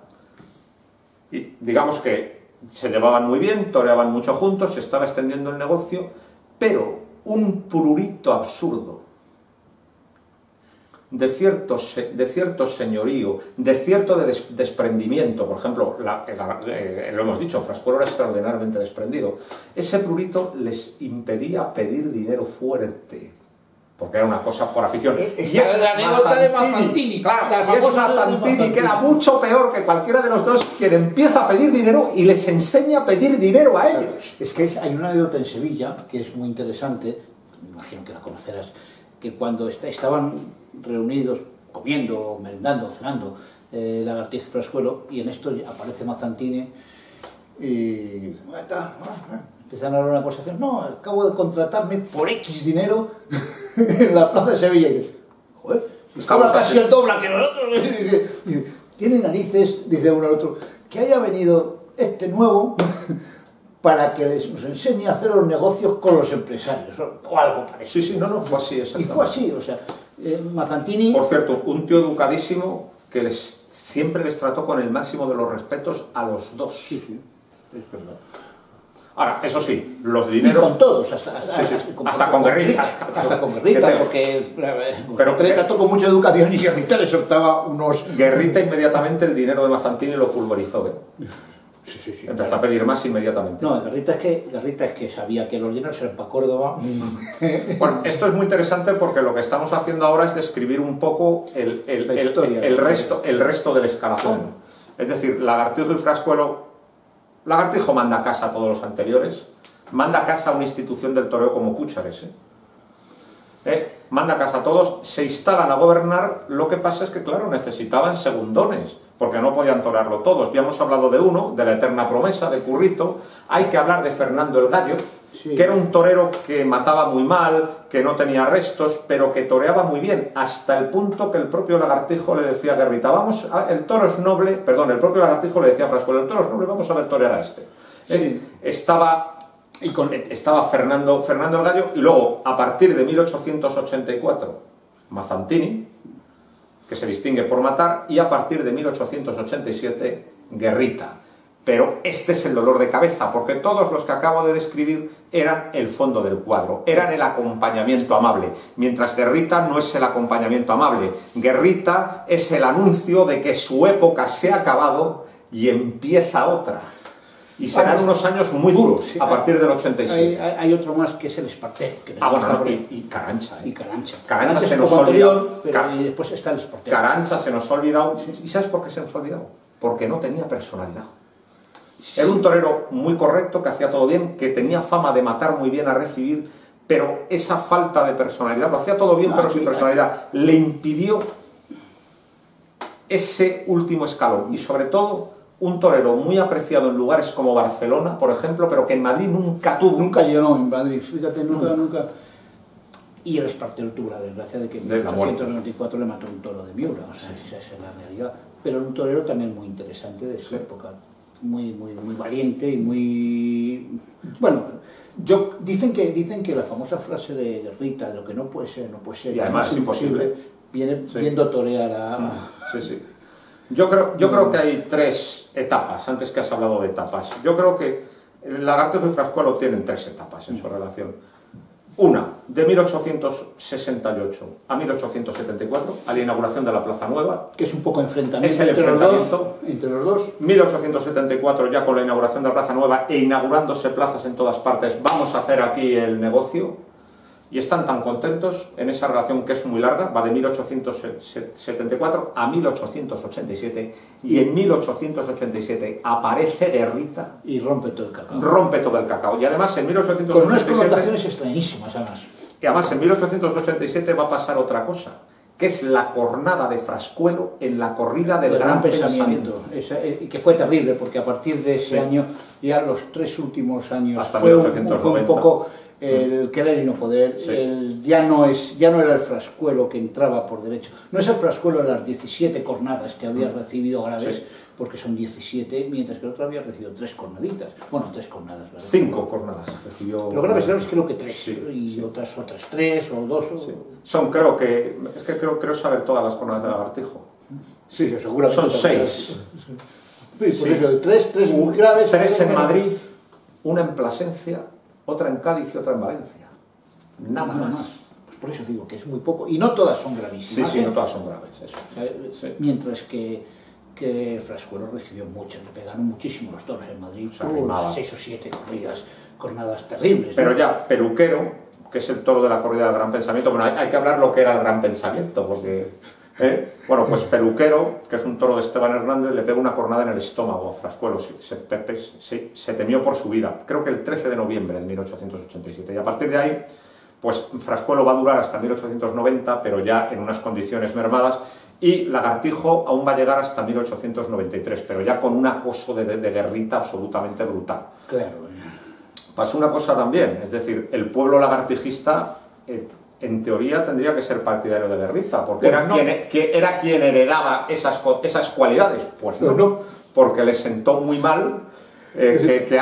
Y digamos que se llevaban muy bien, toreaban mucho juntos, se estaba extendiendo el negocio, pero un prurito absurdo de cierto señorío, de cierto desprendimiento. Por ejemplo, lo hemos dicho, Frascuelo era extraordinariamente desprendido. Ese prurito les impedía pedir dinero fuerte. porque era una cosa por afición. Y es la anécdota de Mazzantini, claro, y es Mazzantini, que era mucho peor que cualquiera de los dos, quien empieza a pedir dinero y les enseña a pedir dinero a ellos. Es que hay una anécdota en Sevilla que es muy interesante, me imagino que la conocerás, que cuando estaban reunidos, comiendo, merendando, cenando, Lagartija y Frascuelo, y en esto aparece Mazzantini y empiezan a hablar una conversación. No, acabo de contratarme por X dinero en la plaza de Sevilla. Y dice, joder, estaba casi el doble que nosotros. Dice, tiene narices, dice uno al otro, que haya venido este nuevo para que nos enseñe a hacer los negocios con los empresarios, o algo parecido. Sí, no, fue así, exactamente. Y fue así, o sea, Mazzantini... Por cierto, un tío educadísimo que siempre les trató con el máximo de los respetos a los dos. Sí, es verdad. Ahora, eso sí, los dineros... Y con todos, hasta con Guerrita. Hasta con Guerrita, porque trató con mucha educación y Guerrita le soltaba unos... Guerrita inmediatamente el dinero de Mazzantini lo pulverizó, Sí. Empezó a pedir más inmediatamente. No, Guerrita es que sabía que los dineros eran para Córdoba. Bueno, esto es muy interesante porque lo que estamos haciendo ahora es describir un poco el resto del escalafón. Sí. Es decir, Lagartijo y Frascuelo... Lagartijo manda a casa a todos los anteriores, manda a casa a una institución del toreo como Púchares, manda a casa a todos, se instalan a gobernar. Lo que pasa es que, claro, necesitaban segundones, porque no podían torearlo todos. Ya hemos hablado de uno, de la eterna promesa, de Currito. Hay que hablar de Fernando el Gallo, sí, que era un torero que mataba muy mal, que no tenía restos, pero que toreaba muy bien, hasta el punto que el propio Lagartijo le decía a Guerrita, el toro es noble, perdón, el propio Lagartijo le decía a Frascuelo, el toro es noble, vamos a ver torear a este. Sí. Estaba Fernando el Gallo, y luego, a partir de 1884, Mazzantini, que se distingue por matar, y a partir de 1887, Guerrita. Pero este es el dolor de cabeza, porque todos los que acabo de describir eran el fondo del cuadro, eran el acompañamiento amable, mientras Guerrita no es el acompañamiento amable. Guerrita es el anuncio de que su época se ha acabado y empieza otra. Y serán unos años muy duros, sí, a partir del 87. Hay otro más que es el Espartero. Y Carancha. Carancha se nos ha olvidado. Y después está el Espartero. Carancha se nos ha olvidado. ¿Y sabes por qué se nos ha olvidado? Porque no tenía personalidad. Era un torero muy correcto, que hacía todo bien, que tenía fama de matar muy bien a recibir, pero esa falta de personalidad, lo hacía todo bien pero sin personalidad, le impidió ese último escalón. Y sobre todo, un torero muy apreciado en lugares como Barcelona, por ejemplo, pero que en Madrid nunca tuvo. Nunca llegó en Madrid, fíjate, nunca. Y el Espartero tuvo la desgracia de que en 1894 le mató un toro de Miura, o sea, esa es la realidad. Pero un torero también muy interesante de su época. Muy valiente y muy... Bueno, dicen que la famosa frase de Guerrita, de lo que no puede ser, y además es imposible, viene viendo torear a... Sí. Yo creo que hay tres etapas, antes que has hablado de etapas. Yo creo que Lagartijo y Frascuelo tienen tres etapas en su relación. Una, de 1868 a 1874, a la inauguración de la Plaza Nueva. Que es un poco enfrentamiento. Es el enfrentamiento entre los dos. 1874, ya con la inauguración de la Plaza Nueva e inaugurándose plazas en todas partes, vamos a hacer aquí el negocio. Y están tan contentos en esa relación que es muy larga, va de 1874 a 1887, y en 1887 aparece Guerrita y rompe todo el cacao. Y además en 1887... Con unas connotaciones extrañísimas, además. Y además en 1887 va a pasar otra cosa, que es la cornada de Frascuelo en la corrida del Gran Pensamiento. Que fue terrible, porque a partir de ese año, ya los tres últimos años, hasta 1890. Fue un poco... el querer y no poder, ya no era el Frascuelo que entraba por derecho, no es el Frascuelo de las 17 cornadas que había recibido graves, porque son 17, mientras que el otro había recibido 3 cornaditas, bueno, 3 cornadas, ¿verdad? 5 cornadas recibió. Pero graves creo que 3, y otras 3 o 2. Son, creo saber todas las cornadas de Lagartijo. Sí, seguramente. Son 6. Por eso, 3 muy graves. 3 en Madrid, una en Plasencia, otra en Cádiz y otra en Valencia. Nada más. Pues por eso digo que es muy poco. Y no todas son gravísimas. Sí, no todas son graves. Eso. Mientras que Frascuelo recibió muchas, le pegaron muchísimo los toros en Madrid. 6 o 7 cornadas terribles. Pero ya, peluquero, que es el toro de la corrida del Gran Pensamiento. Bueno, hay que hablar lo que era el Gran Pensamiento, porque... Bueno, pues Peluquero, que es un toro de Esteban Hernández, le pega una cornada en el estómago a Frascuelo, se temió por su vida, creo que el 13 de noviembre de 1887, y a partir de ahí, pues Frascuelo va a durar hasta 1890, pero ya en unas condiciones mermadas, y Lagartijo aún va a llegar hasta 1893, pero ya con un acoso de guerrita absolutamente brutal. Claro. Pasó una cosa también, es decir, el pueblo lagartijista... en teoría tendría que ser partidario de Guerrita, porque era quien heredaba esas cualidades. Pues no, porque le sentó muy mal que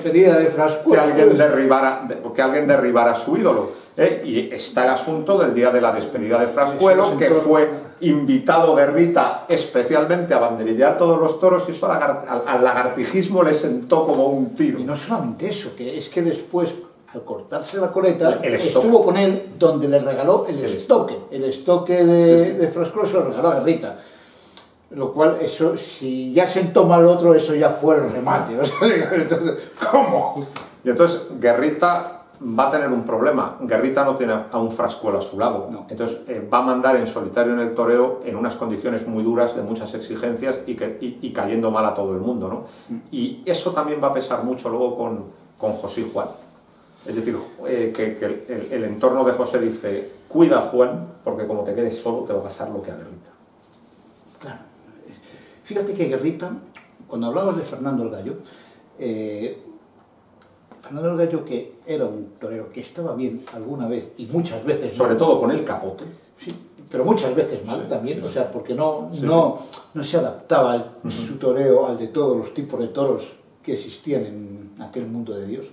alguien derribara su ídolo. Y está el asunto del día de la despedida de Frascuelo, que fue invitado Guerrita especialmente a banderillar todos los toros, y eso al lagartijismo le sentó como un tiro. Y no solamente eso, que es que después... al cortarse la coleta, estuvo con él donde le regaló el estoque. El estoque de Frascuelo se lo regaló a Guerrita. Lo cual, eso, si ya sentó mal otro, eso ya fue el remate. O sea, entonces, ¿cómo? Y entonces Guerrita va a tener un problema. Guerrita no tiene a un Frascuelo a su lado. No. Entonces va a mandar en solitario en el toreo en unas condiciones muy duras, de muchas exigencias y cayendo mal a todo el mundo, ¿no? Y eso también va a pesar mucho luego con José y Juan. Es decir, que el entorno de José dice, cuida Juan, porque como te quedes solo te va a pasar lo que a Guerrita. Claro. Fíjate que Guerrita, cuando hablabas de Fernando el Gallo, Fernando el Gallo, que era un torero que estaba bien alguna vez y muchas veces... Sobre todo con el capote. Sí, pero muchas veces mal también, o sea, porque no se adaptaba su toreo al de todos los tipos de toros que existían en aquel mundo de Dios.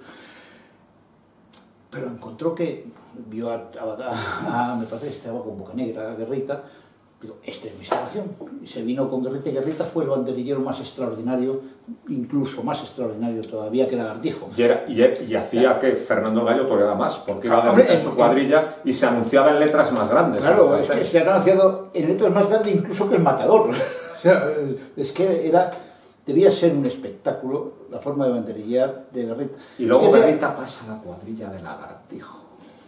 Pero encontró que vio me parece que estaba con Bocanegra, a Guerrita, digo, esta es mi salvación. Y se vino con Guerrita, y Guerrita fue el banderillero más extraordinario, incluso más extraordinario todavía que Lagartijo. Y hacía que Fernando el Gallo toreara más, porque iba Guerrita en su cuadrilla y se anunciaba en letras más grandes. Claro, es que se ha anunciado en letras más grandes incluso que el Matador. O sea, es que debía ser un espectáculo la forma de banderillar de Guerrita. Y luego Guerrita pasa a la cuadrilla de Lagartijo.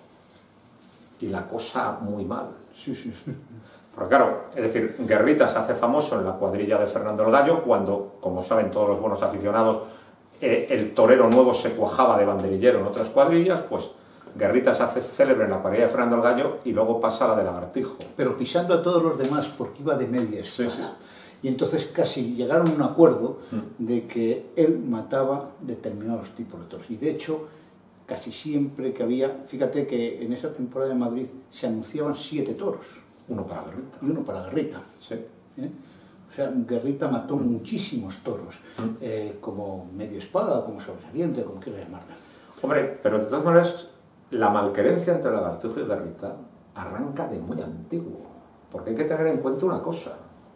Y la cosa muy mal. Sí. Porque claro, es decir, Guerrita se hace famoso en la cuadrilla de Fernando el Gallo cuando, como saben todos los buenos aficionados, el torero nuevo se cuajaba de banderillero en otras cuadrillas, pues Guerrita se hace célebre en la cuadrilla de Fernando el Gallo y luego pasa a la de Lagartijo. Pero pisando a todos los demás porque iba de medias. Sí. Y entonces casi llegaron a un acuerdo de que él mataba determinados tipos de toros. Y de hecho, casi siempre que había... Fíjate que en esa temporada de Madrid se anunciaban 7 toros. Uno para Guerrita. Y uno para Guerrita. Sí. O sea, Guerrita mató muchísimos toros, como medio espada o como sobresaliente, como quieras llamarla. Hombre, pero de todas maneras, la malquerencia entre Lagartijo y Guerrita arranca de muy antiguo. Porque hay que tener en cuenta una cosa.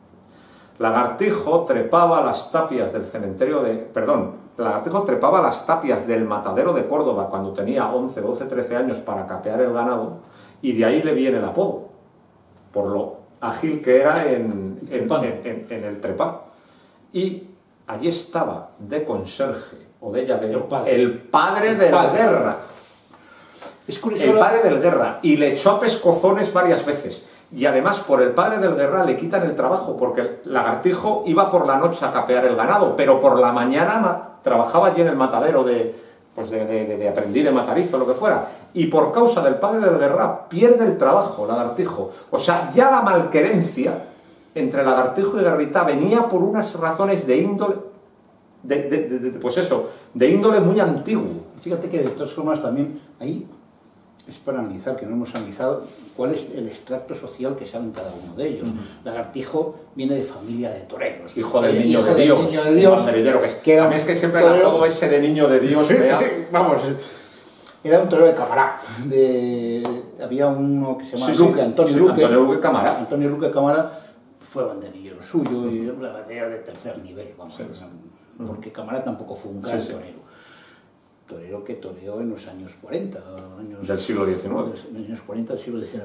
Lagartijo trepaba las tapias del cementerio de... Lagartijo trepaba las tapias del matadero de Córdoba cuando tenía 11, 12, 13 años para capear el ganado, y de ahí le viene el apodo, por lo ágil que era en el trepar. Y allí estaba de conserje o de llavero el padre del Guerra. Es curioso, el padre del Guerra, y le echó a pescozones varias veces. Y además por el padre del Guerra le quitan el trabajo, porque el Lagartijo iba por la noche a capear el ganado, pero por la mañana trabajaba allí en el matadero de aprendiz de matarizo o lo que fuera. Y por causa del padre del Guerra pierde el trabajo Lagartijo. O sea, ya la malquerencia entre Lagartijo y Guerrita venía por unas razones de índole, de índole muy antiguo. Fíjate que de todas formas también ahí es para analizar, que no hemos analizado cuál es el extracto social que sale en cada uno de ellos. Lagartijo viene de familia de toreros. Hijo del niño de Dios. Niño de Dios. Que a mí es que siempre el apodo ese de niño de Dios vamos, era un torero de Camará. Había uno que se llamaba Luque, Antonio Luque. Antonio Luque Camará fue banderillero suyo y una bandera de tercer nivel, vamos, porque Camará tampoco fue un gran torero que toreó en los años 40. Del siglo XIX. En los años 40 del siglo XIX.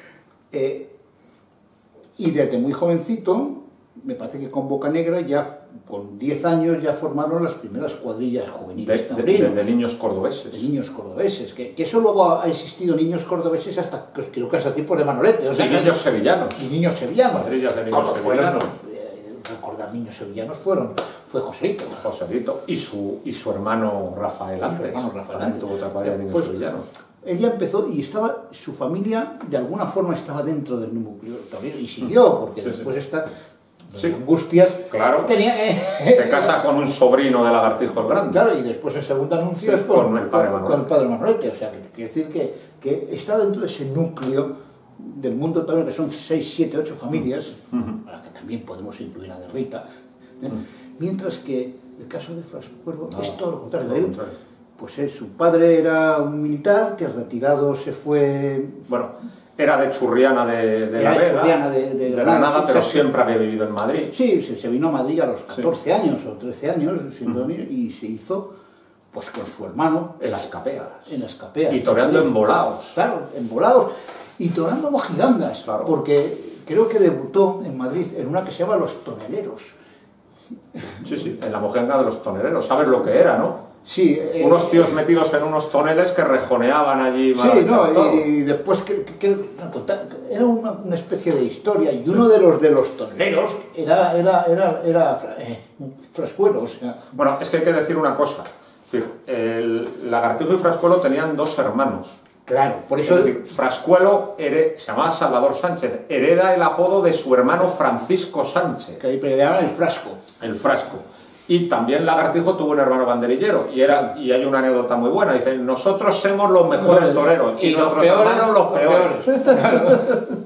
Y desde muy jovencito, me parece que con Bocanegra ya con 10 años ya formaron las primeras cuadrillas juveniles taurinos. De niños cordobeses. De niños cordobeses, que eso luego ha existido niños cordobeses hasta, creo que hasta tiempos de Manolete. O sea, y niños sevillanos. Y niños sevillanos. Cuadrillas de niños sevillanos. Recordar niños sevillanos fue Joselito. Joselito y su hermano Rafael antes. También tuvo otra cuadrilla de niños sevillanos. Ella empezó y su familia de alguna forma estaba dentro del núcleo taurino y siguió, porque después está Angustias. Claro. Se casa con un sobrino de Lagartijo el Grande. Claro, y después el segundo anuncio es con el padre Manolete. O sea, que quiere decir que está dentro de ese núcleo del mundo taurino, que son 6, 7, 8 familias, a las que también podemos incluir a Guerrita. Mientras que el caso de Frascuelo es todo lo contrario de él. Pues su padre era un militar que retirado se fue... Bueno, era de Churriana de la Vega, de Granada, pero siempre había vivido en Madrid. Sí, se vino a Madrid a los 14 años o 13 años, siendo niño, y se hizo pues con su hermano... En las capeas. En las capeas. Y toreando en volados. Claro, en volados. Y toreando mojigangas, claro. Porque creo que debutó en Madrid en una que se llama Los Toneleros. Sí, en la mojiganga de los toneleros. ¿Sabes lo que era, no? Sí, unos tíos metidos en unos toneles que rejoneaban allí. Sí, no, y después era una especie de historia, y uno de los toneleros era Frascuelo. O sea. Bueno, es que hay que decir una cosa. Es decir, el Lagartijo y Frascuelo tenían 2 hermanos. Claro, por eso... Es decir, Frascuelo se llamaba Salvador Sánchez, hereda el apodo de su hermano Francisco Sánchez. Que le llamaban el Frasco. El Frasco. Y también Lagartijo tuvo un hermano banderillero, y hay una anécdota muy buena. Dicen, nosotros somos los mejores toreros, y nuestros hermanos los peores. Claro.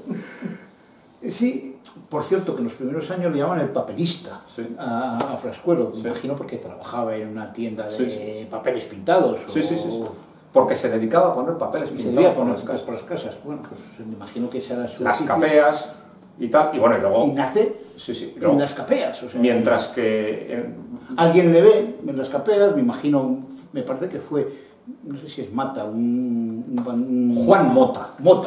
Sí, por cierto, que en los primeros años le llamaban el papelista a Frascuelo, me imagino porque trabajaba en una tienda de papeles pintados. Sí. Porque se dedicaba a poner papeles pintados por las casas. Bueno, pues me imagino que esa era su las capeas y tal, y bueno, y luego... Y nace en las capeas. O sea, mientras que... Alguien le ve en las capeas, me imagino, me parece que fue, no sé si es Mata, Juan Mota. Mota.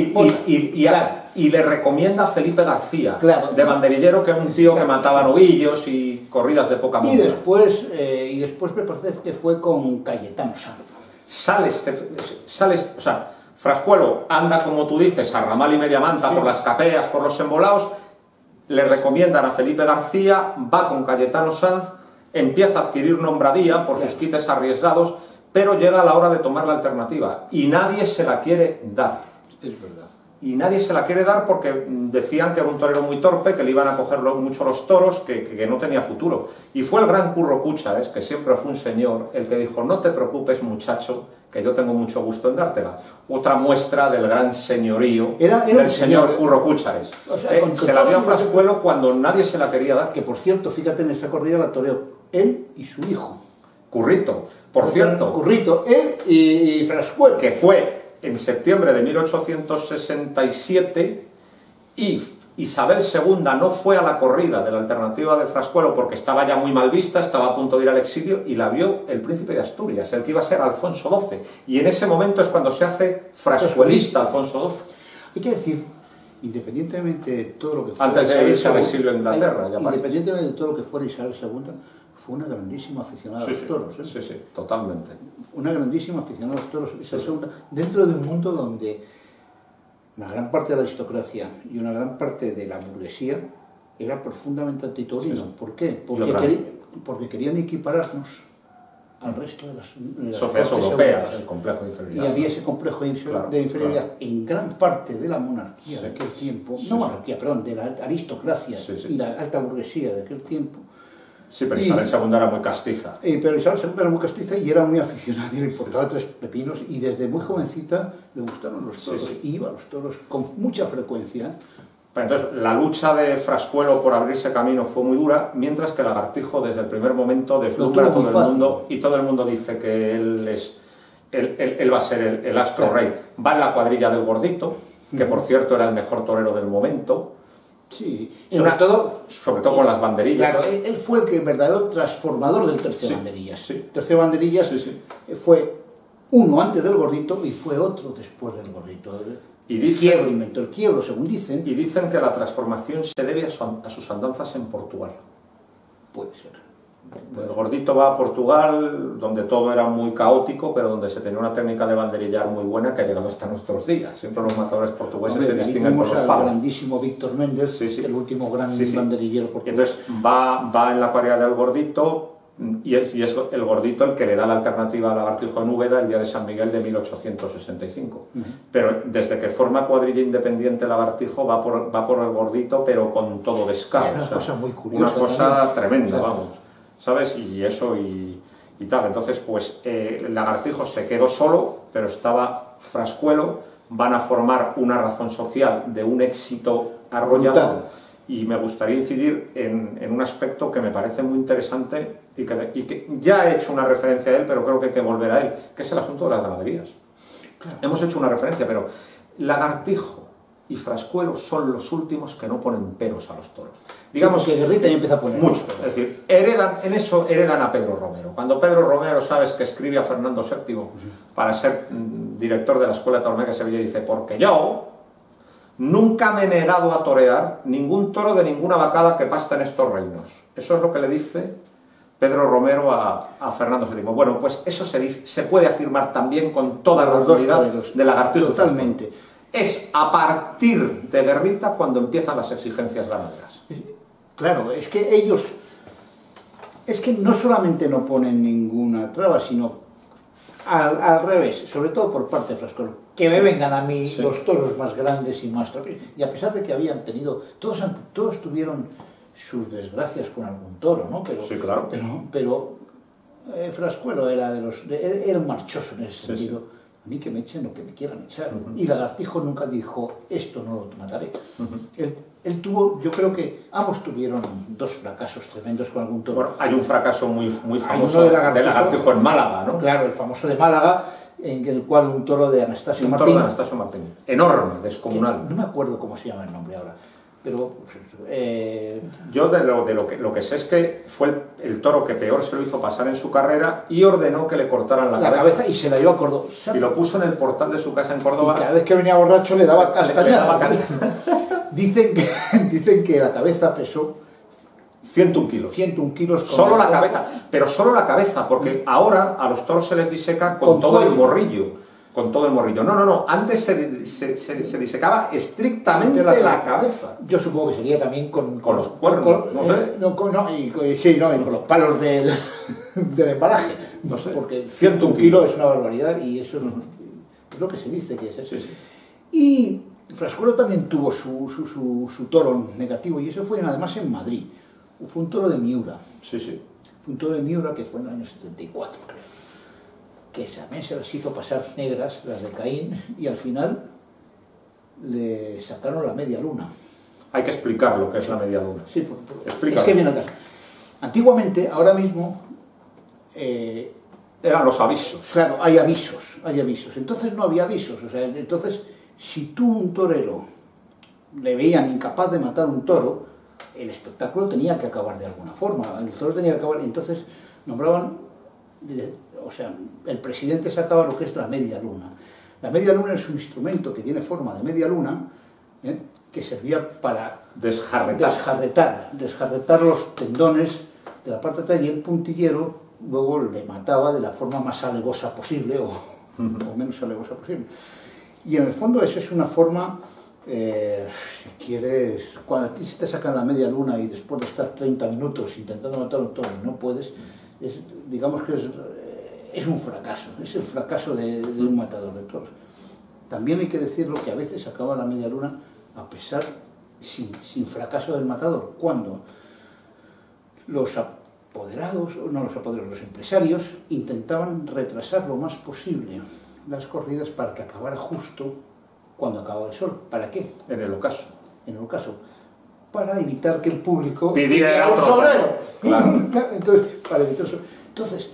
Y le recomienda a Felipe García, claro, de banderillero, que es un tío que mataba novillos y corridas de poca monta. Y después me parece que fue con Cayetano Sanz. O sea, Frascuelo anda, como tú dices, a ramal y media manta por las capeas, por los embolados, le recomiendan a Felipe García, va con Cayetano Sanz, empieza a adquirir nombradía por sus quites arriesgados, pero llega la hora de tomar la alternativa y nadie se la quiere dar. Es verdad. Y nadie se la quiere dar porque decían que era un torero muy torpe, que le iban a coger mucho los toros, que no tenía futuro. Y fue el gran Curro Cúchares, que siempre fue un señor, el que dijo, no te preocupes, muchacho, que yo tengo mucho gusto en dártela. Otra muestra del gran señorío del señor Curro Cúchares. O sea, se la dio a Frascuelo cuando nadie se la quería dar. Que por cierto, fíjate, en esa corrida la toreó él y su hijo. Currito, por cierto. Currito, él y Frascuelo. Que fue en septiembre de 1867 y Isabel II no fue a la corrida de la alternativa de Frascuelo porque estaba ya muy mal vista, estaba a punto de ir al exilio, y la vio el príncipe de Asturias, el que iba a ser Alfonso XII. Y en ese momento es cuando se hace frascuelista Alfonso XII. Hay que decir, independientemente de todo lo que fuera antes de irse al exilio en Inglaterra, independientemente de todo lo que fuera Isabel II, fue una grandísima aficionada a los toros. Sí, totalmente. Una grandísima aficionada a los toros. Esa segunda, dentro de un mundo donde una gran parte de la aristocracia y una gran parte de la burguesía era profundamente antitaurino. ¿Por qué? Porque querían equipararnos al resto de las sociedades europeas, el complejo de inferioridad. Y había ese complejo de inferioridad en gran parte de la monarquía de aquel tiempo, monarquía, perdón, de la aristocracia y la alta burguesía de aquel tiempo. Sí, pero Isabel II era muy castiza. Pero Isabel II era muy castiza y era muy aficionada y le importaba 3 pepinos, y desde muy jovencita le gustaron los toros y iba a los toros con mucha frecuencia. Entonces, la lucha de Frascuelo por abrirse camino fue muy dura, mientras que Lagartijo desde el primer momento deslumbra a todo el mundo, y todo el mundo dice que él va a ser el astro rey. Va en la cuadrilla del Gordito, que por cierto era el mejor torero del momento. Sí, sobre todo con las banderillas. Claro, él fue el verdadero transformador del tercio banderillas. Tercio banderillas fue uno antes del Gordito y fue otro después del Gordito. Y Quiebro inventó el quiebro, según dicen. Y dicen que la transformación se debe a sus andanzas en Portugal. Puede ser. El Gordito va a Portugal, donde todo era muy caótico, pero donde se tenía una técnica de banderillar muy buena que ha llegado hasta nuestros días. Siempre los matadores portugueses se distinguen por los palos. El grandísimo Víctor Méndez, el último gran banderillero portugués. Entonces va en la cuadrilla del Gordito, y es el Gordito el que le da la alternativa al Lagartijo en Úbeda el día de San Miguel de 1865. Pero desde que forma cuadrilla independiente Lagartijo va por el Gordito, pero con todo descaro. Es una cosa muy curiosa. Una cosa tremenda, vamos. ¿Sabes? Y eso y tal. Entonces, pues, Lagartijo se quedó solo, pero estaba Frascuelo, van a formar una razón social de un éxito arrollador. Y me gustaría incidir en un aspecto que me parece muy interesante y que ya he hecho una referencia a él, pero creo que hay que volver a él, que es el asunto de las ganaderías. Claro. Hemos hecho una referencia, pero Lagartijo y Frascuelo son los últimos que no ponen peros a los toros. Digamos que Guerrita ya empieza a poner mucho. Es decir, heredan a Pedro Romero. Cuando Pedro Romero, sabes, que escribe a Fernando VII para ser director de la Escuela de Tauromaquia de Sevilla, dice: porque yo nunca me he negado a torear ningún toro de ninguna vacada que pasta en estos reinos. Eso es lo que le dice Pedro Romero a Fernando VII. Bueno, pues eso se puede afirmar también con toda la autoridad de Lagartijo. Totalmente. Es a partir de Guerrita cuando empiezan las exigencias ganaderas. Claro, es que ellos, no solamente no ponen ninguna traba, sino al revés, sobre todo por parte de Frascuelo, que me vengan a mí los toros más grandes y más rápidos. Y a pesar de que habían tenido, todos tuvieron sus desgracias con algún toro, ¿no? Pero, sí, claro. Pero Frascuelo era un marchoso en ese sentido. A mí que me echen lo que me quieran echar. Y Lagartijo nunca dijo: esto no lo mataré. Él tuvo, yo creo que ambos tuvieron dos fracasos tremendos con algún toro. Bueno, hay un fracaso muy famoso de Lagartijo en Málaga, ¿no? Claro, el famoso de Málaga, en el cual un toro de Anastasio Martín. Un toro de Anastasio Martín. Enorme, descomunal. No me acuerdo cómo se llama el nombre ahora. Pero yo lo que sé es que fue el toro que peor se lo hizo pasar en su carrera y ordenó que le cortaran la cabeza y se la llevó a Córdoba. Y lo puso en el portal de su casa en Córdoba. Y cada vez que venía borracho le daba castañadas. Dicen que la cabeza pesó 101 kilos. 101 kilos. Solo la cabeza. Pero solo la cabeza, porque ahora a los toros se les diseca con todo el morrillo. Con todo el morrillo. No. Antes se disecaba estrictamente la cabeza. Yo supongo que sería también con los cuernos, no sé. Y con los palos del embalaje. No sé. Porque 101 kilos es una barbaridad y eso es lo que se dice que es eso. Sí. Y Frascuelo también tuvo su toro negativo, y eso fue además en Madrid. Fue un toro de Miura. Sí. Fue un toro de Miura que fue en el año 74, creo. Que también se las hizo pasar negras, las de Caín, y al final le sacaron la media luna. Hay que explicar lo que es la media luna. Sí, es que viene acá. Antiguamente, ahora mismo... eran los avisos. Claro, hay avisos. Entonces no había avisos. O sea, entonces, si tú, un torero, le veían incapaz de matar un toro, el espectáculo tenía que acabar de alguna forma. El toro tenía que acabar, y entonces nombraban... O sea, el presidente sacaba lo que es la media luna. La media luna es un instrumento que tiene forma de media luna, que servía para desjarretar los tendones de la parte de atrás, y el puntillero luego le mataba de la forma más alevosa posible o menos alevosa posible. Y en el fondo eso es una forma, si quieres, cuando a ti te sacan la media luna y después de estar 30 minutos intentando matar un toro y no puedes, digamos que es un fracaso, es el fracaso de un matador de toros. También hay que decirlo que a veces acaba la media luna a pesar, sin fracaso del matador, cuando los empresarios intentaban retrasar lo más posible las corridas para que acabara justo cuando acababa el sol. ¿Para qué? En el ocaso. Para evitar que el público pidiera un sobrero. Claro. Entonces, para evitar eso. Entonces,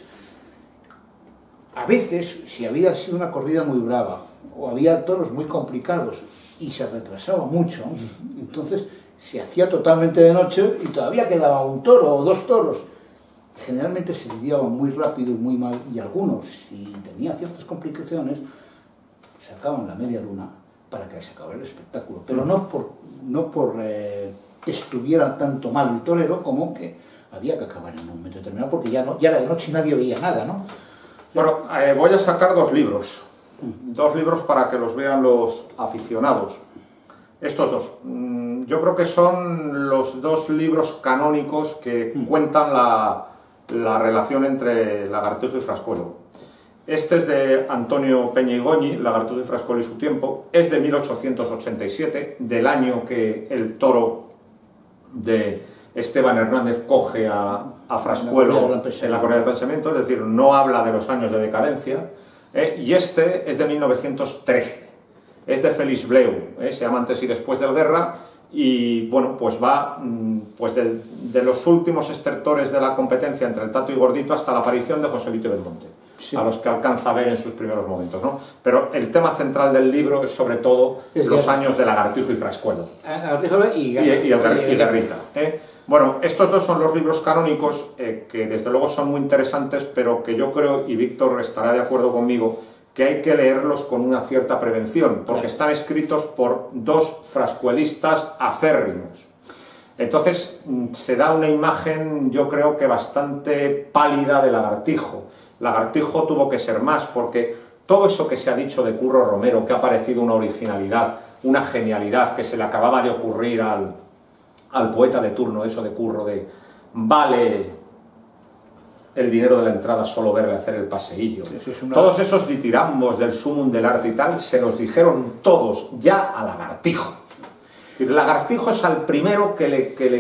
a veces, si había sido una corrida muy brava, o había toros muy complicados, y se retrasaba mucho, entonces se hacía totalmente de noche, y todavía quedaba un toro o dos toros. Generalmente se lidiaban muy rápido y muy mal, y algunos, si tenía ciertas complicaciones, sacaban la media luna para que se acabara el espectáculo. Pero no por que estuviera tanto mal el torero, como que había que acabar en un momento determinado, porque ya era de noche y nadie veía nada, ¿no? Bueno, voy a sacar dos libros para que los vean los aficionados. Estos dos. Yo creo que son los dos libros canónicos que cuentan la relación entre Lagartijo y Frascuelo. Este es de Antonio Peña y Goñi, Lagartijo y Frascuelo y su tiempo. Es de 1887, del año que el toro de Esteban Hernández coge a Frascuelo en la Correa del Pensamiento, es decir, no habla de los años de decadencia. Y este es de 1913, es de Félix Bleu, se llama Antes y después del guerra, y bueno, pues va pues de los últimos estertores de la competencia entre el Tato y Gordito hasta la aparición de Joselito y Belmonte, sí, a los que alcanza a ver en sus primeros momentos, ¿no? Pero el tema central del libro es sobre todo los años de Lagartijo y Frascuelo. Y Guerrita. Bueno, estos dos son los libros canónicos que desde luego son muy interesantes, pero que yo creo, y Víctor estará de acuerdo conmigo, que hay que leerlos con una cierta prevención, porque están escritos por dos frascuelistas acérrimos. Entonces se da una imagen, yo creo que bastante pálida de Lagartijo. Lagartijo tuvo que ser más, porque todo eso que se ha dicho de Curro Romero, que ha parecido una originalidad, una genialidad que se le acababa de ocurrir al poeta de turno, eso de Curro, de vale el dinero de la entrada solo verle hacer el paseillo. Todos esos ditirambos del sumum del arte y tal, se los dijeron todos ya a Lagartijo. Lagartijo es al primero que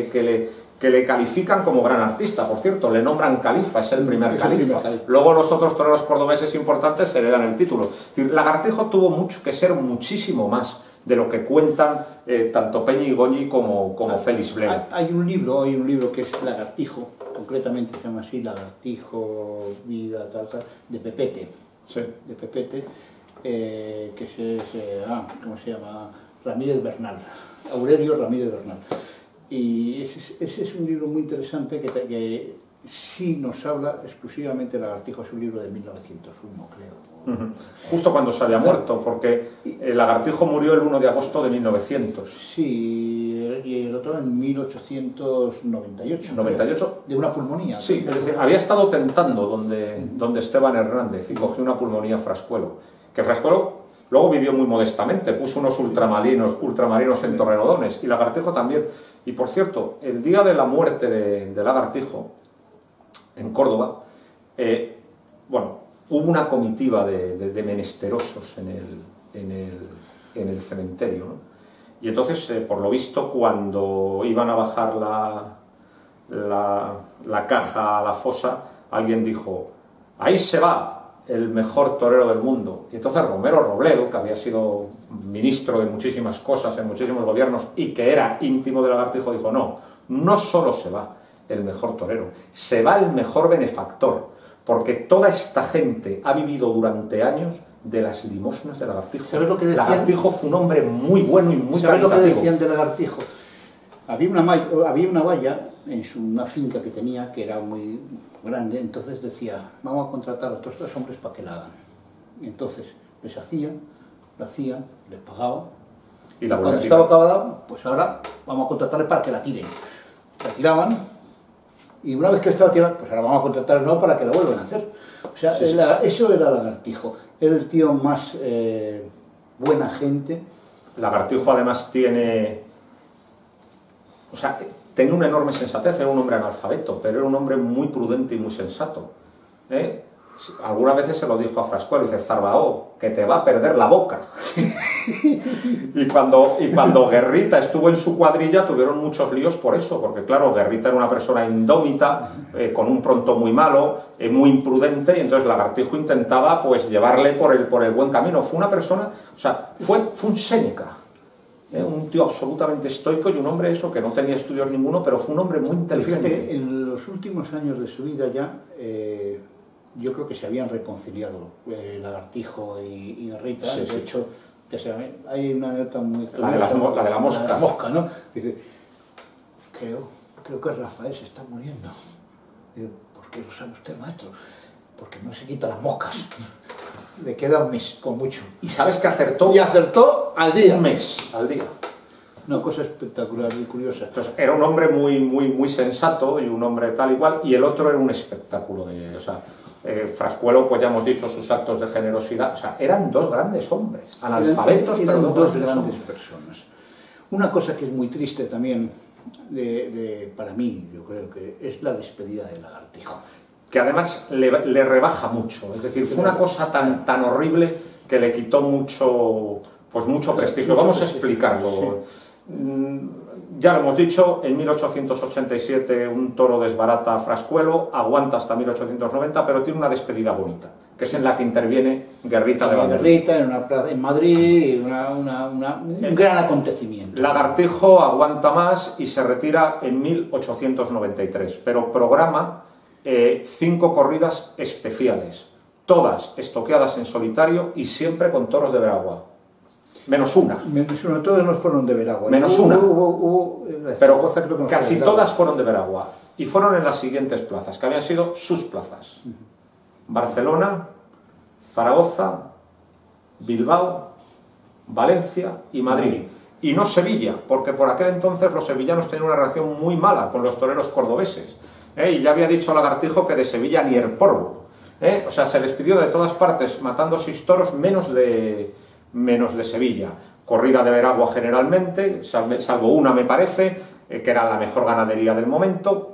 le califican como gran artista, por cierto, le nombran califa, es el primer califa. Luego los otros toreros cordobeses importantes se le dan el título. Es decir, Lagartijo tuvo que ser muchísimo más de lo que cuentan tanto Peña y Goñi como Félix Bleu. Hay un libro que es Lagartijo, concretamente se llama así, Lagartijo, vida, tal, de Pepete. Sí. De Pepete, que es, ¿cómo se llama? Ramírez Bernal, Aurelio Ramírez Bernal. Y ese es un libro muy interesante que sí nos habla exclusivamente de Lagartijo. Es un libro de 1901, creo. Justo cuando se había muerto, porque el Lagartijo murió el 1 de agosto de 1900. Sí, y el otro en 1898. ¿98? De una pulmonía. Sí, es decir, había estado tentando donde Esteban Hernández y cogió una pulmonía Frascuelo. Que Frascuelo luego vivió muy modestamente, puso unos ultramarinos en Torrelodones, y Lagartijo también. Y por cierto, el día de la muerte de Lagartijo, en Córdoba, hubo una comitiva de menesterosos en el cementerio, ¿no? Y entonces, por lo visto, cuando iban a bajar la caja a la fosa, alguien dijo: ahí se va el mejor torero del mundo. Y entonces Romero Robledo, que había sido ministro de muchísimas cosas en muchísimos gobiernos y que era íntimo de Lagartijo, dijo: no solo se va el mejor torero, se va el mejor benefactor, porque toda esta gente ha vivido durante años de las limosnas de Lagartijo. ¿Sabes lo que decían? Lagartijo fue un hombre muy bueno y muy caritativo. ¿Sabes lo que decían de Lagartijo? Había una valla en una finca que tenía, que era muy grande, entonces decía: vamos a contratar a todos estos hombres para que la hagan. Y entonces les hacían, les pagaban, y cuando estaba acabada, pues ahora vamos a contratarles para que la tiren. La tiraban, y una vez que estaba tirada, pues ahora vamos a contratar nuevo para que la vuelvan a hacer. O sea, sí, eso era Lagartijo. Era el tío más buena gente. Lagartijo además tenía una enorme sensatez, era un hombre analfabeto, pero era un hombre muy prudente y muy sensato. Algunas veces se lo dijo a Frascuelo, dice: Zarbao, que te va a perder la boca. y cuando Guerrita estuvo en su cuadrilla, tuvieron muchos líos por eso, porque claro, Guerrita era una persona indómita, con un pronto muy malo, muy imprudente, y entonces Lagartijo intentaba pues llevarle por el buen camino. Fue una persona, fue un Séneca. Un tío absolutamente estoico y un hombre que no tenía estudios ninguno, pero fue un hombre muy inteligente. Fíjate, en los últimos años de su vida ya, yo creo que se habían reconciliado Lagartijo y Guerrita. Sí, de hecho, hay una anécdota muy curiosa, la de la mosca. La mosca, ¿no? Dice: creo que Rafael se está muriendo. Digo: ¿por qué lo sabe usted, maestro? Porque no se quita las moscas. Le queda un mes, con mucho. ¿Y sabes que acertó? Y acertó al día. Un mes al día. Una cosa espectacular y curiosa. Entonces, era un hombre muy sensato y un hombre tal igual, y el otro era un espectáculo de... O sea, Frascuelo, pues ya hemos dicho sus actos de generosidad. O sea, eran dos grandes hombres, analfabetos, eran dos grandes personas. Una cosa que es muy triste también, para mí, yo creo que es la despedida de Lagartijo. Que además le rebaja mucho, es decir, fue una cosa tan horrible que le quitó mucho prestigio. Vamos a explicarlo. Sí. Ya lo hemos dicho, en 1887 un toro desbarata a Frascuelo, aguanta hasta 1890, pero tiene una despedida bonita, que es en la que interviene Guerrita de Vanderbilt. Guerrita en una plaza en Madrid, un gran acontecimiento. Lagartijo aguanta más y se retira en 1893, pero programa 5 corridas especiales, todas estoqueadas en solitario y siempre con toros de Veragua. Menos una. Todos no fueron de Veragua. Menos una. Pero casi todas fueron de Veragua. Y fueron en las siguientes plazas, que habían sido sus plazas. Barcelona, Zaragoza, Bilbao, Valencia y Madrid. Y no Sevilla, porque por aquel entonces los sevillanos tenían una relación muy mala con los toreros cordobeses. Y ya había dicho Lagartijo que de Sevilla ni el polvo. O sea, se despidió de todas partes matando 6 toros menos de Sevilla. Corrida de Veragua generalmente, salvo una me parece, que era la mejor ganadería del momento,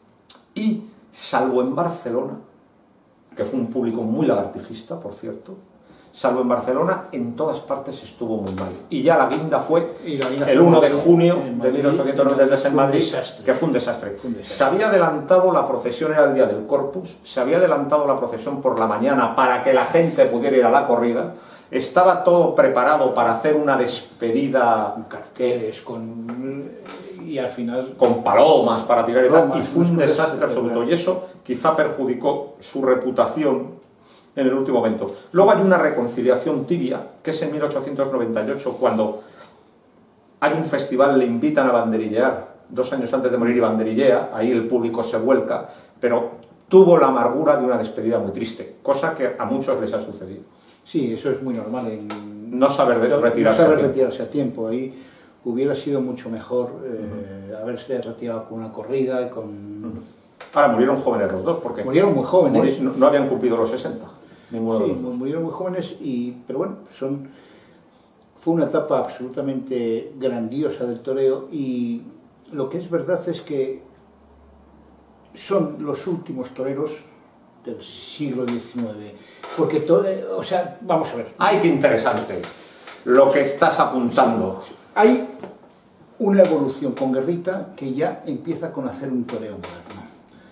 y salvo en Barcelona, que fue un público muy lagartijista, por cierto, salvo en Barcelona, en todas partes estuvo muy mal. Y ya la guinda fue el 1 de junio de 1893 en Madrid, que fue un desastre. Se había adelantado la procesión, era el día del Corpus, se había adelantado la procesión por la mañana para que la gente pudiera ir a la corrida. Estaba todo preparado para hacer una despedida, con carteles, y al final con palomas para tirar y fue un desastre absoluto. Y eso quizá perjudicó su reputación en el último momento. Luego hay una reconciliación tibia, que es en 1898, cuando hay un festival, le invitan a banderillear, 2 años antes de morir y banderillea, ahí el público se vuelca, pero tuvo la amargura de una despedida muy triste, cosa que a muchos les ha sucedido. Sí, eso es muy normal. No saber retirarse a tiempo. Ahí hubiera sido mucho mejor haberse retirado con una corrida y con... Ahora murieron jóvenes los dos, porque... Murieron muy jóvenes. No habían cumplido los 60. Ninguno de los dos. Murieron muy jóvenes, pero bueno, fue una etapa absolutamente grandiosa del toreo, y lo que es verdad es que son los últimos toreros del siglo XIX, porque o sea, vamos a ver. ¡Ay, qué interesante lo que estás apuntando! Hay una evolución con Guerrita que ya empieza con hacer un toreo moderno.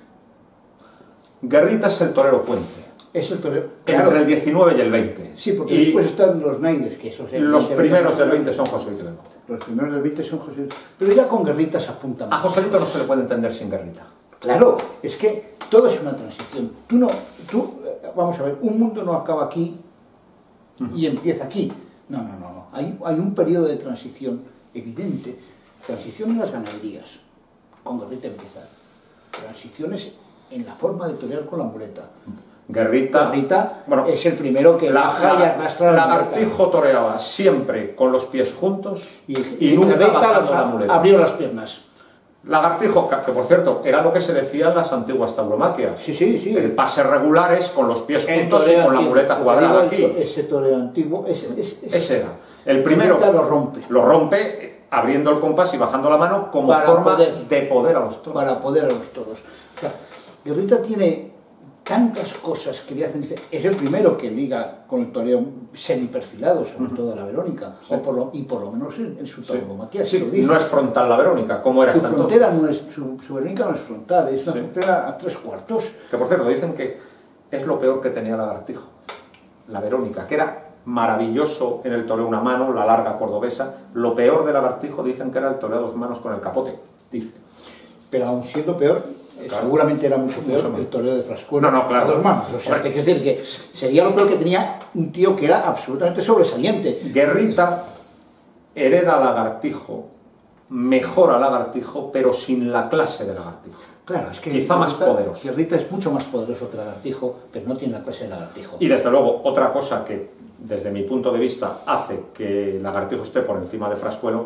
Guerrita es el torero puente. Es el torero, entre el 19 y el 20. Sí, porque después están los naides, que esos... Los primeros del 20 son Joselito del Monte. Los primeros del 20 son Joselito. Pero ya con Guerrita se apunta más. A Joselito no se le puede entender sin Guerrita. Claro, es que todo es una transición. Vamos a ver, un mundo no acaba aquí y empieza aquí. No. Hay un periodo de transición evidente. Transición en las ganaderías. Con Guerrita empieza. Transiciones en la forma de torear con la muleta. Guerrita bueno, es el primero que baja y arrastra la muleta. Lagartijo toreaba siempre con los pies juntos y nunca bajando la muleta. Abrió las piernas. Lagartijo, que por cierto, era lo que se decía en las antiguas tauromaquias. Sí. El pase regular es con los pies juntos y con la muleta cuadrada aquí. Ese toreo antiguo, ese era. El primero lo rompe abriendo el compás y bajando la mano como forma de poder a los toros. Para poder a los toros. O sea, Guerrita tiene tantas cosas que le hacen diferencia. Es el primero que liga con el toreo semiperfilado, sobre todo la Verónica, sí. y por lo menos en su tauromaquia. Sí, no es frontal la Verónica, como era su frontera no es, su Verónica no es frontal, es una frontera a 3/4. Que por cierto, dicen que es lo peor que tenía Lagartijo, la Verónica, que era maravilloso en el toreo una mano, la larga cordobesa. Lo peor de Lagartijo dicen que era el toreo a 2 manos con el capote, dice. Pero aún siendo peor, claro, seguramente era mucho peor el toreo de Frascuelo claro. A 2 manos. O sea, te quiero decir que sería lo peor que tenía un tío que era absolutamente sobresaliente. Guerrita hereda a Lagartijo, mejora a Lagartijo, pero sin la clase de Lagartijo. Claro, es que quizá más poderoso. Guerrita es mucho más poderoso que Lagartijo, pero no tiene la clase de Lagartijo. Y desde luego, otra cosa que desde mi punto de vista hace que Lagartijo esté por encima de Frascuelo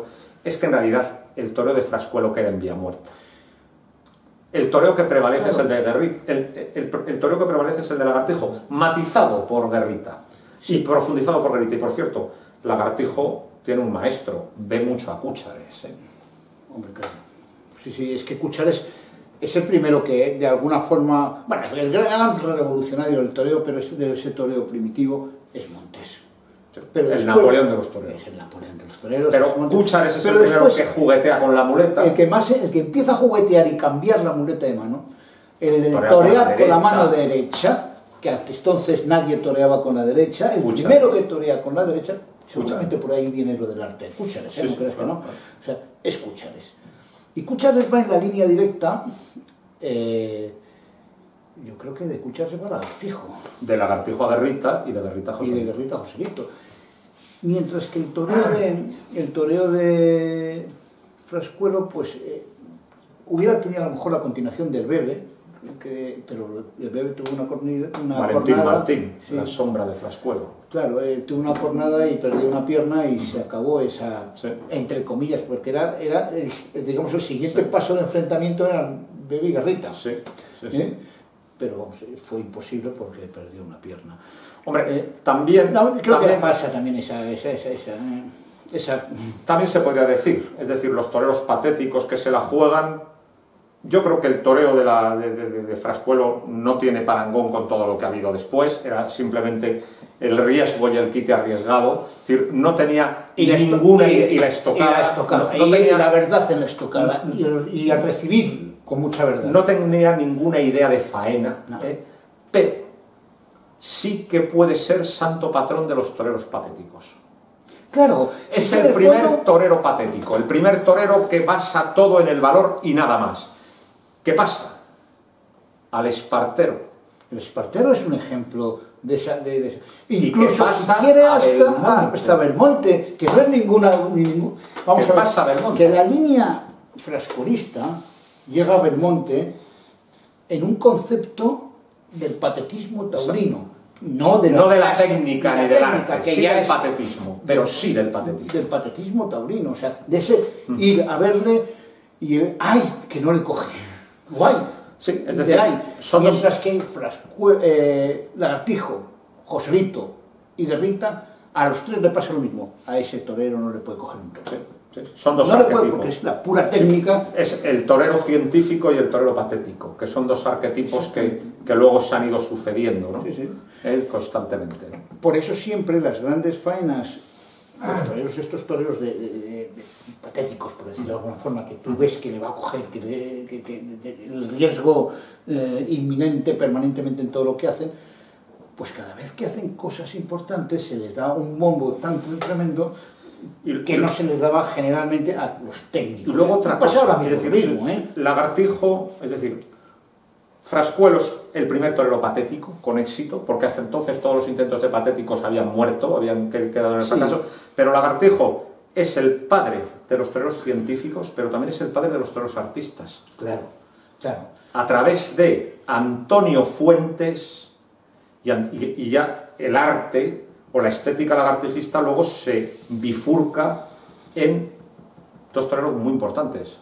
es que en realidad el toreo de Frascuelo queda en vía muerta. El toreo que prevalece es el de Guerrita, el toreo que prevalece es el de Lagartijo, matizado por Guerrita y profundizado por Guerrita. Y por cierto, Lagartijo tiene un maestro, ve mucho a Cúchares. Hombre, claro. Sí, es que Cúchares es el primero que de alguna forma, bueno, el gran revolucionario del toreo, pero de ese toreo primitivo es Montes. Pero el Napoleón de los toreros. Es el Napoleón de los toreros. Pero Cúchares es el primero que juguetea con la muleta. El que empieza a juguetear y cambiar la muleta de mano, el torear con la mano derecha, que hasta entonces nadie toreaba con la derecha, el primero que torea con la derecha, seguramente por ahí viene lo del arte de Cúchares, ¿no crees que no? O sea, es Cúchares. Y Cúchares va en la línea directa, yo creo que de Cúchares va a Lagartijo. De Lagartijo a Guerrita y de Guerrita a Joselito. Y de Guerrita a Joselito. Mientras que el toreo de Frascuelo, pues hubiera tenido a lo mejor la continuación del Bebe, pero el Bebe tuvo una Valentín cornada. Martín, sí. La sombra de Frascuelo. Claro, tuvo una cornada y perdió una pierna y se acabó esa, entre comillas, porque era digamos, el siguiente paso de enfrentamiento eran Bebe y Guerrita. Sí. Pero vamos, fue imposible porque perdió una pierna. Hombre, también... creo que era falsa también esa. También se podría decir, es decir, los toreros patéticos que se la juegan. Yo creo que el toreo de Frascuelo no tiene parangón con todo lo que ha habido después, era simplemente el riesgo y el quite arriesgado, es decir, no tenía ninguna... Y la estocada. No tenía la verdad en la estocada, y al recibir con mucha verdad. No tenía ninguna idea de faena, pero sí que puede ser santo patrón de los toreros patéticos. Claro, es el primer torero patético, el primer torero que basa todo en el valor y nada más. ¿Qué pasa? Al Espartero. El Espartero es un ejemplo de esa... Incluso si quiere hasta Belmonte, que no es ninguna... Vamos a ver, que la línea frascuelista llega a Belmonte en un concepto del patetismo taurino. No de la técnica ni del arte, sí del patetismo, pero sí del patetismo. Del patetismo taurino, o sea, de ese ir a verle y ¡ay! Que no le coge. ¡Guay! Sí, es decir, mientras que Lagartijo, Joselito y Guerrita, a los tres le pasa lo mismo. A ese torero no le puede coger un toro. Sí. Son dos arquetipos. No le puede, porque es la pura técnica. Es el torero científico y el torero patético, que son dos arquetipos que luego se han ido sucediendo, ¿no? Sí. Constantemente. Por eso siempre las grandes faenas, los toreros, estos toreros patéticos, por decirlo de alguna forma, que tú ves que le va a coger, el riesgo inminente permanentemente en todo lo que hacen, pues cada vez que hacen cosas importantes se les da un bombo tan tremendo que no se les daba generalmente a los técnicos. Y luego otra cosa, es decir, Lagartijo, es decir, Frascuelo es el primer torero patético, con éxito, porque hasta entonces todos los intentos de patéticos habían muerto, habían quedado en el fracaso, pero Lagartijo es el padre de los toreros científicos, pero también es el padre de los toreros artistas. Claro. A través de Antonio Fuentes y ya el arte o la estética lagartijista luego se bifurca en dos toreros muy importantes.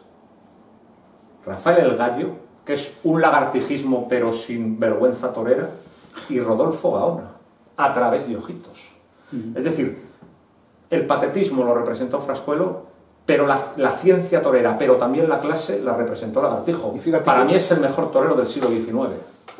Rafael el Gallo, que es un lagartijismo pero sin vergüenza torera, y Rodolfo Gaona, a través de Ojitos. Es decir, el patetismo lo representó Frascuelo, pero la ciencia torera, pero también la clase, la representó Lagartijo. Para mí es el mejor torero del siglo XIX.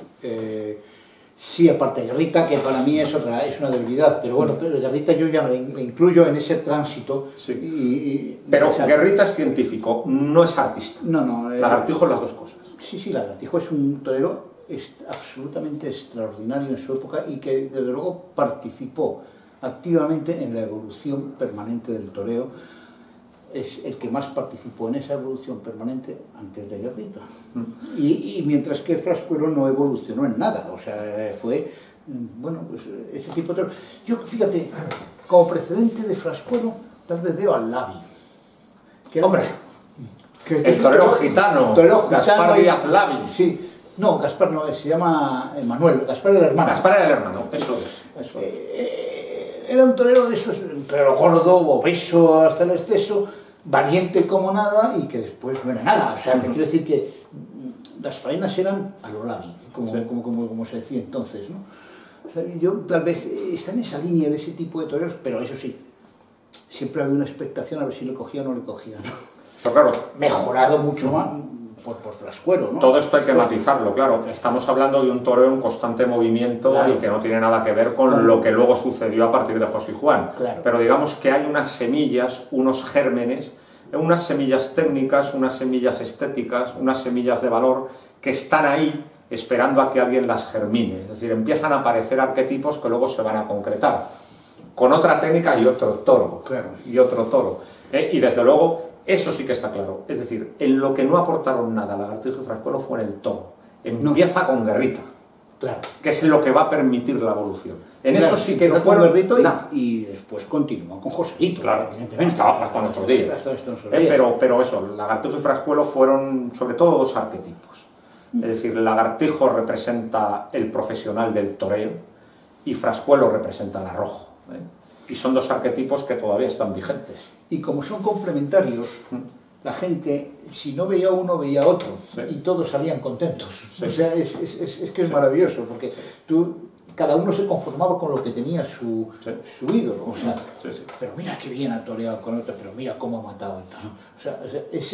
Sí, aparte de Guerrita, que para mí es una debilidad, pero bueno, Guerrita yo ya le incluyo en ese tránsito. Sí. Pero Guerrita es científico, no es artista. No. Lagartijo es las dos cosas. Sí, Lagartijo es un torero absolutamente extraordinario en su época y que desde luego participó activamente en la evolución permanente del toreo. Es el que más participó en esa evolución permanente antes de Guerrita. Y mientras que Frascuelo no evolucionó en nada, o sea, fue, bueno, pues ese tipo de... Yo, fíjate, como precedente de Frascuelo, tal vez veo al Lavi. ¡Hombre! El torero gitano, Gaspar Díaz Lavi. Sí, no, Gaspar no, se llama Manuel, Gaspar el hermano. Gaspar el hermano, eso es. Era un torero de esos, un torero gordo, obeso hasta el exceso, valiente como nada y que después no era nada. O sea, te quiero decir que las faenas eran a lo Lavi, como se decía entonces, ¿no? O sea, yo tal vez está en esa línea de ese tipo de toreros, pero eso sí, siempre había una expectación a ver si le cogía o no le cogía, ¿no? Pero claro, mejorado mucho más por Frascuelo, ¿no? Todo esto hay que matizarlo, claro. Estamos hablando de un toreo en constante movimiento, claro, y que no tiene nada que ver con, claro, lo que luego sucedió a partir de José y Juan. Claro. Pero digamos que hay unas semillas, unos gérmenes, unas semillas técnicas, unas semillas estéticas, unas semillas de valor que están ahí esperando a que alguien las germine. Es decir, empiezan a aparecer arquetipos que luego se van a concretar con otra técnica y otro toro. Claro. Y otro toro. Y desde luego, eso sí que está claro. Es decir, en lo que no aportaron nada Lagartijo y Frascuelo fue en el toro. Empieza con Guerrita, claro, que es lo que va a permitir la evolución. En claro, eso sí que no fueron Guerrito y después continuó con Joselito. Claro, evidentemente. Hasta nuestros días. Pero eso, Lagartijo y Frascuelo fueron sobre todo dos arquetipos. Es decir, Lagartijo representa el profesional del toreo y Frascuelo representa el arrojo. Y son dos arquetipos que todavía están vigentes. Y como son complementarios, la gente, si no veía uno, veía otro. Sí. Y todos salían contentos. Sí. O sea, es que es sí, maravilloso, porque cada uno se conformaba con lo que tenía su ídolo. O sea, pero mira qué bien ha toreado con otro, pero mira cómo ha matado. O sea,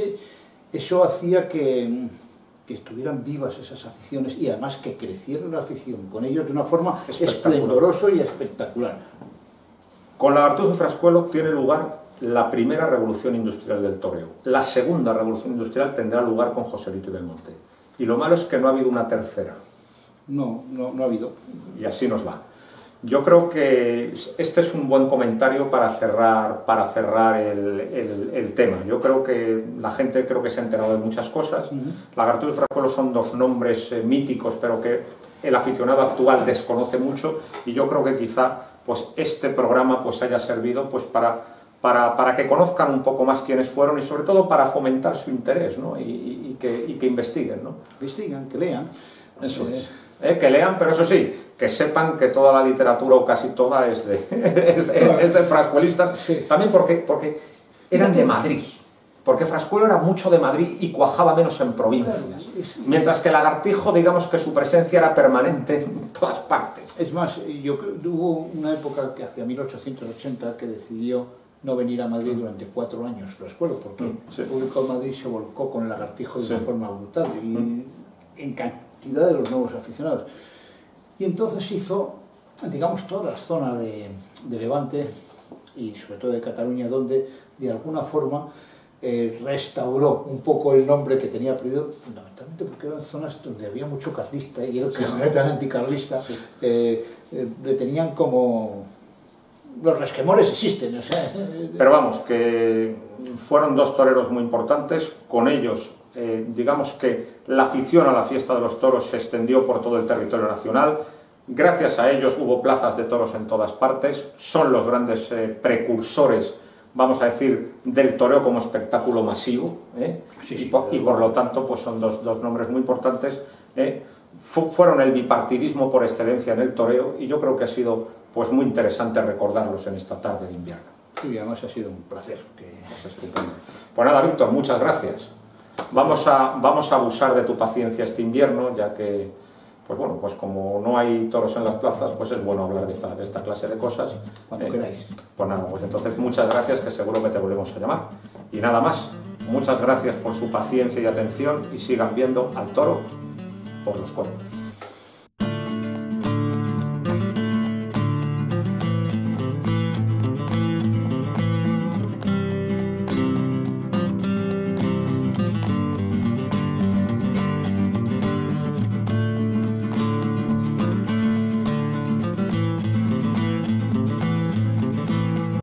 eso hacía que estuvieran vivas esas aficiones y además que creciera la afición con ellos de una forma esplendorosa y espectacular. Con Lagartijo y Frascuelo tiene lugar la primera revolución industrial del toreo. La segunda revolución industrial tendrá lugar con Joselito y Belmonte. Y lo malo es que no ha habido una tercera. No ha habido. Y así nos va. Yo creo que este es un buen comentario para cerrar el tema. Yo creo que la gente se ha enterado de muchas cosas. Lagartijo y Frascuelo son dos nombres míticos, pero que el aficionado actual desconoce mucho, y yo creo que quizá pues este programa pues haya servido pues para que conozcan un poco más quiénes fueron y sobre todo para fomentar su interés, ¿no? y que investiguen, ¿no? Investigan, que lean. Eso es. Que lean, pero eso sí, que sepan que toda la literatura o casi toda es de frascuelistas, sí. También porque eran de Madrid. Porque Frascuelo era mucho de Madrid y cuajaba menos en provincias. Mientras que Lagartijo, digamos que su presencia era permanente en todas partes. Es más, yo creo que hubo una época que hacia 1880 que decidió no venir a Madrid durante 4 años Frascuelo, porque el público de Madrid se volcó con Lagartijo de una forma brutal y en cantidad de los nuevos aficionados. Y entonces hizo, digamos, todas las zonas de Levante y sobre todo de Cataluña, donde de alguna forma restauró un poco el nombre que tenía perdido, fundamentalmente porque eran zonas donde había mucho carlista y él, que no era tan anticarlista, le tenían como... Los resquemores existen, o sea... Pero vamos, que fueron dos toreros muy importantes. Con ellos, digamos que la afición a la fiesta de los toros se extendió por todo el territorio nacional. Gracias a ellos hubo plazas de toros en todas partes. Son los grandes precursores, vamos a decir, del toreo como espectáculo masivo, y por lo tanto pues son dos nombres muy importantes. Fueron el bipartidismo por excelencia en el toreo, y yo creo que ha sido pues muy interesante recordarlos en esta tarde de invierno. Sí, además ha sido un placer. Pues nada, Víctor, muchas gracias. Vamos a abusar de tu paciencia este invierno, ya que pues bueno, pues como no hay toros en las plazas, pues es bueno hablar de esta clase de cosas. Cuando queráis. Pues nada, pues entonces muchas gracias, que seguro que te volvemos a llamar. Y nada más, muchas gracias por su paciencia y atención, y sigan viendo al toro por los cuernos.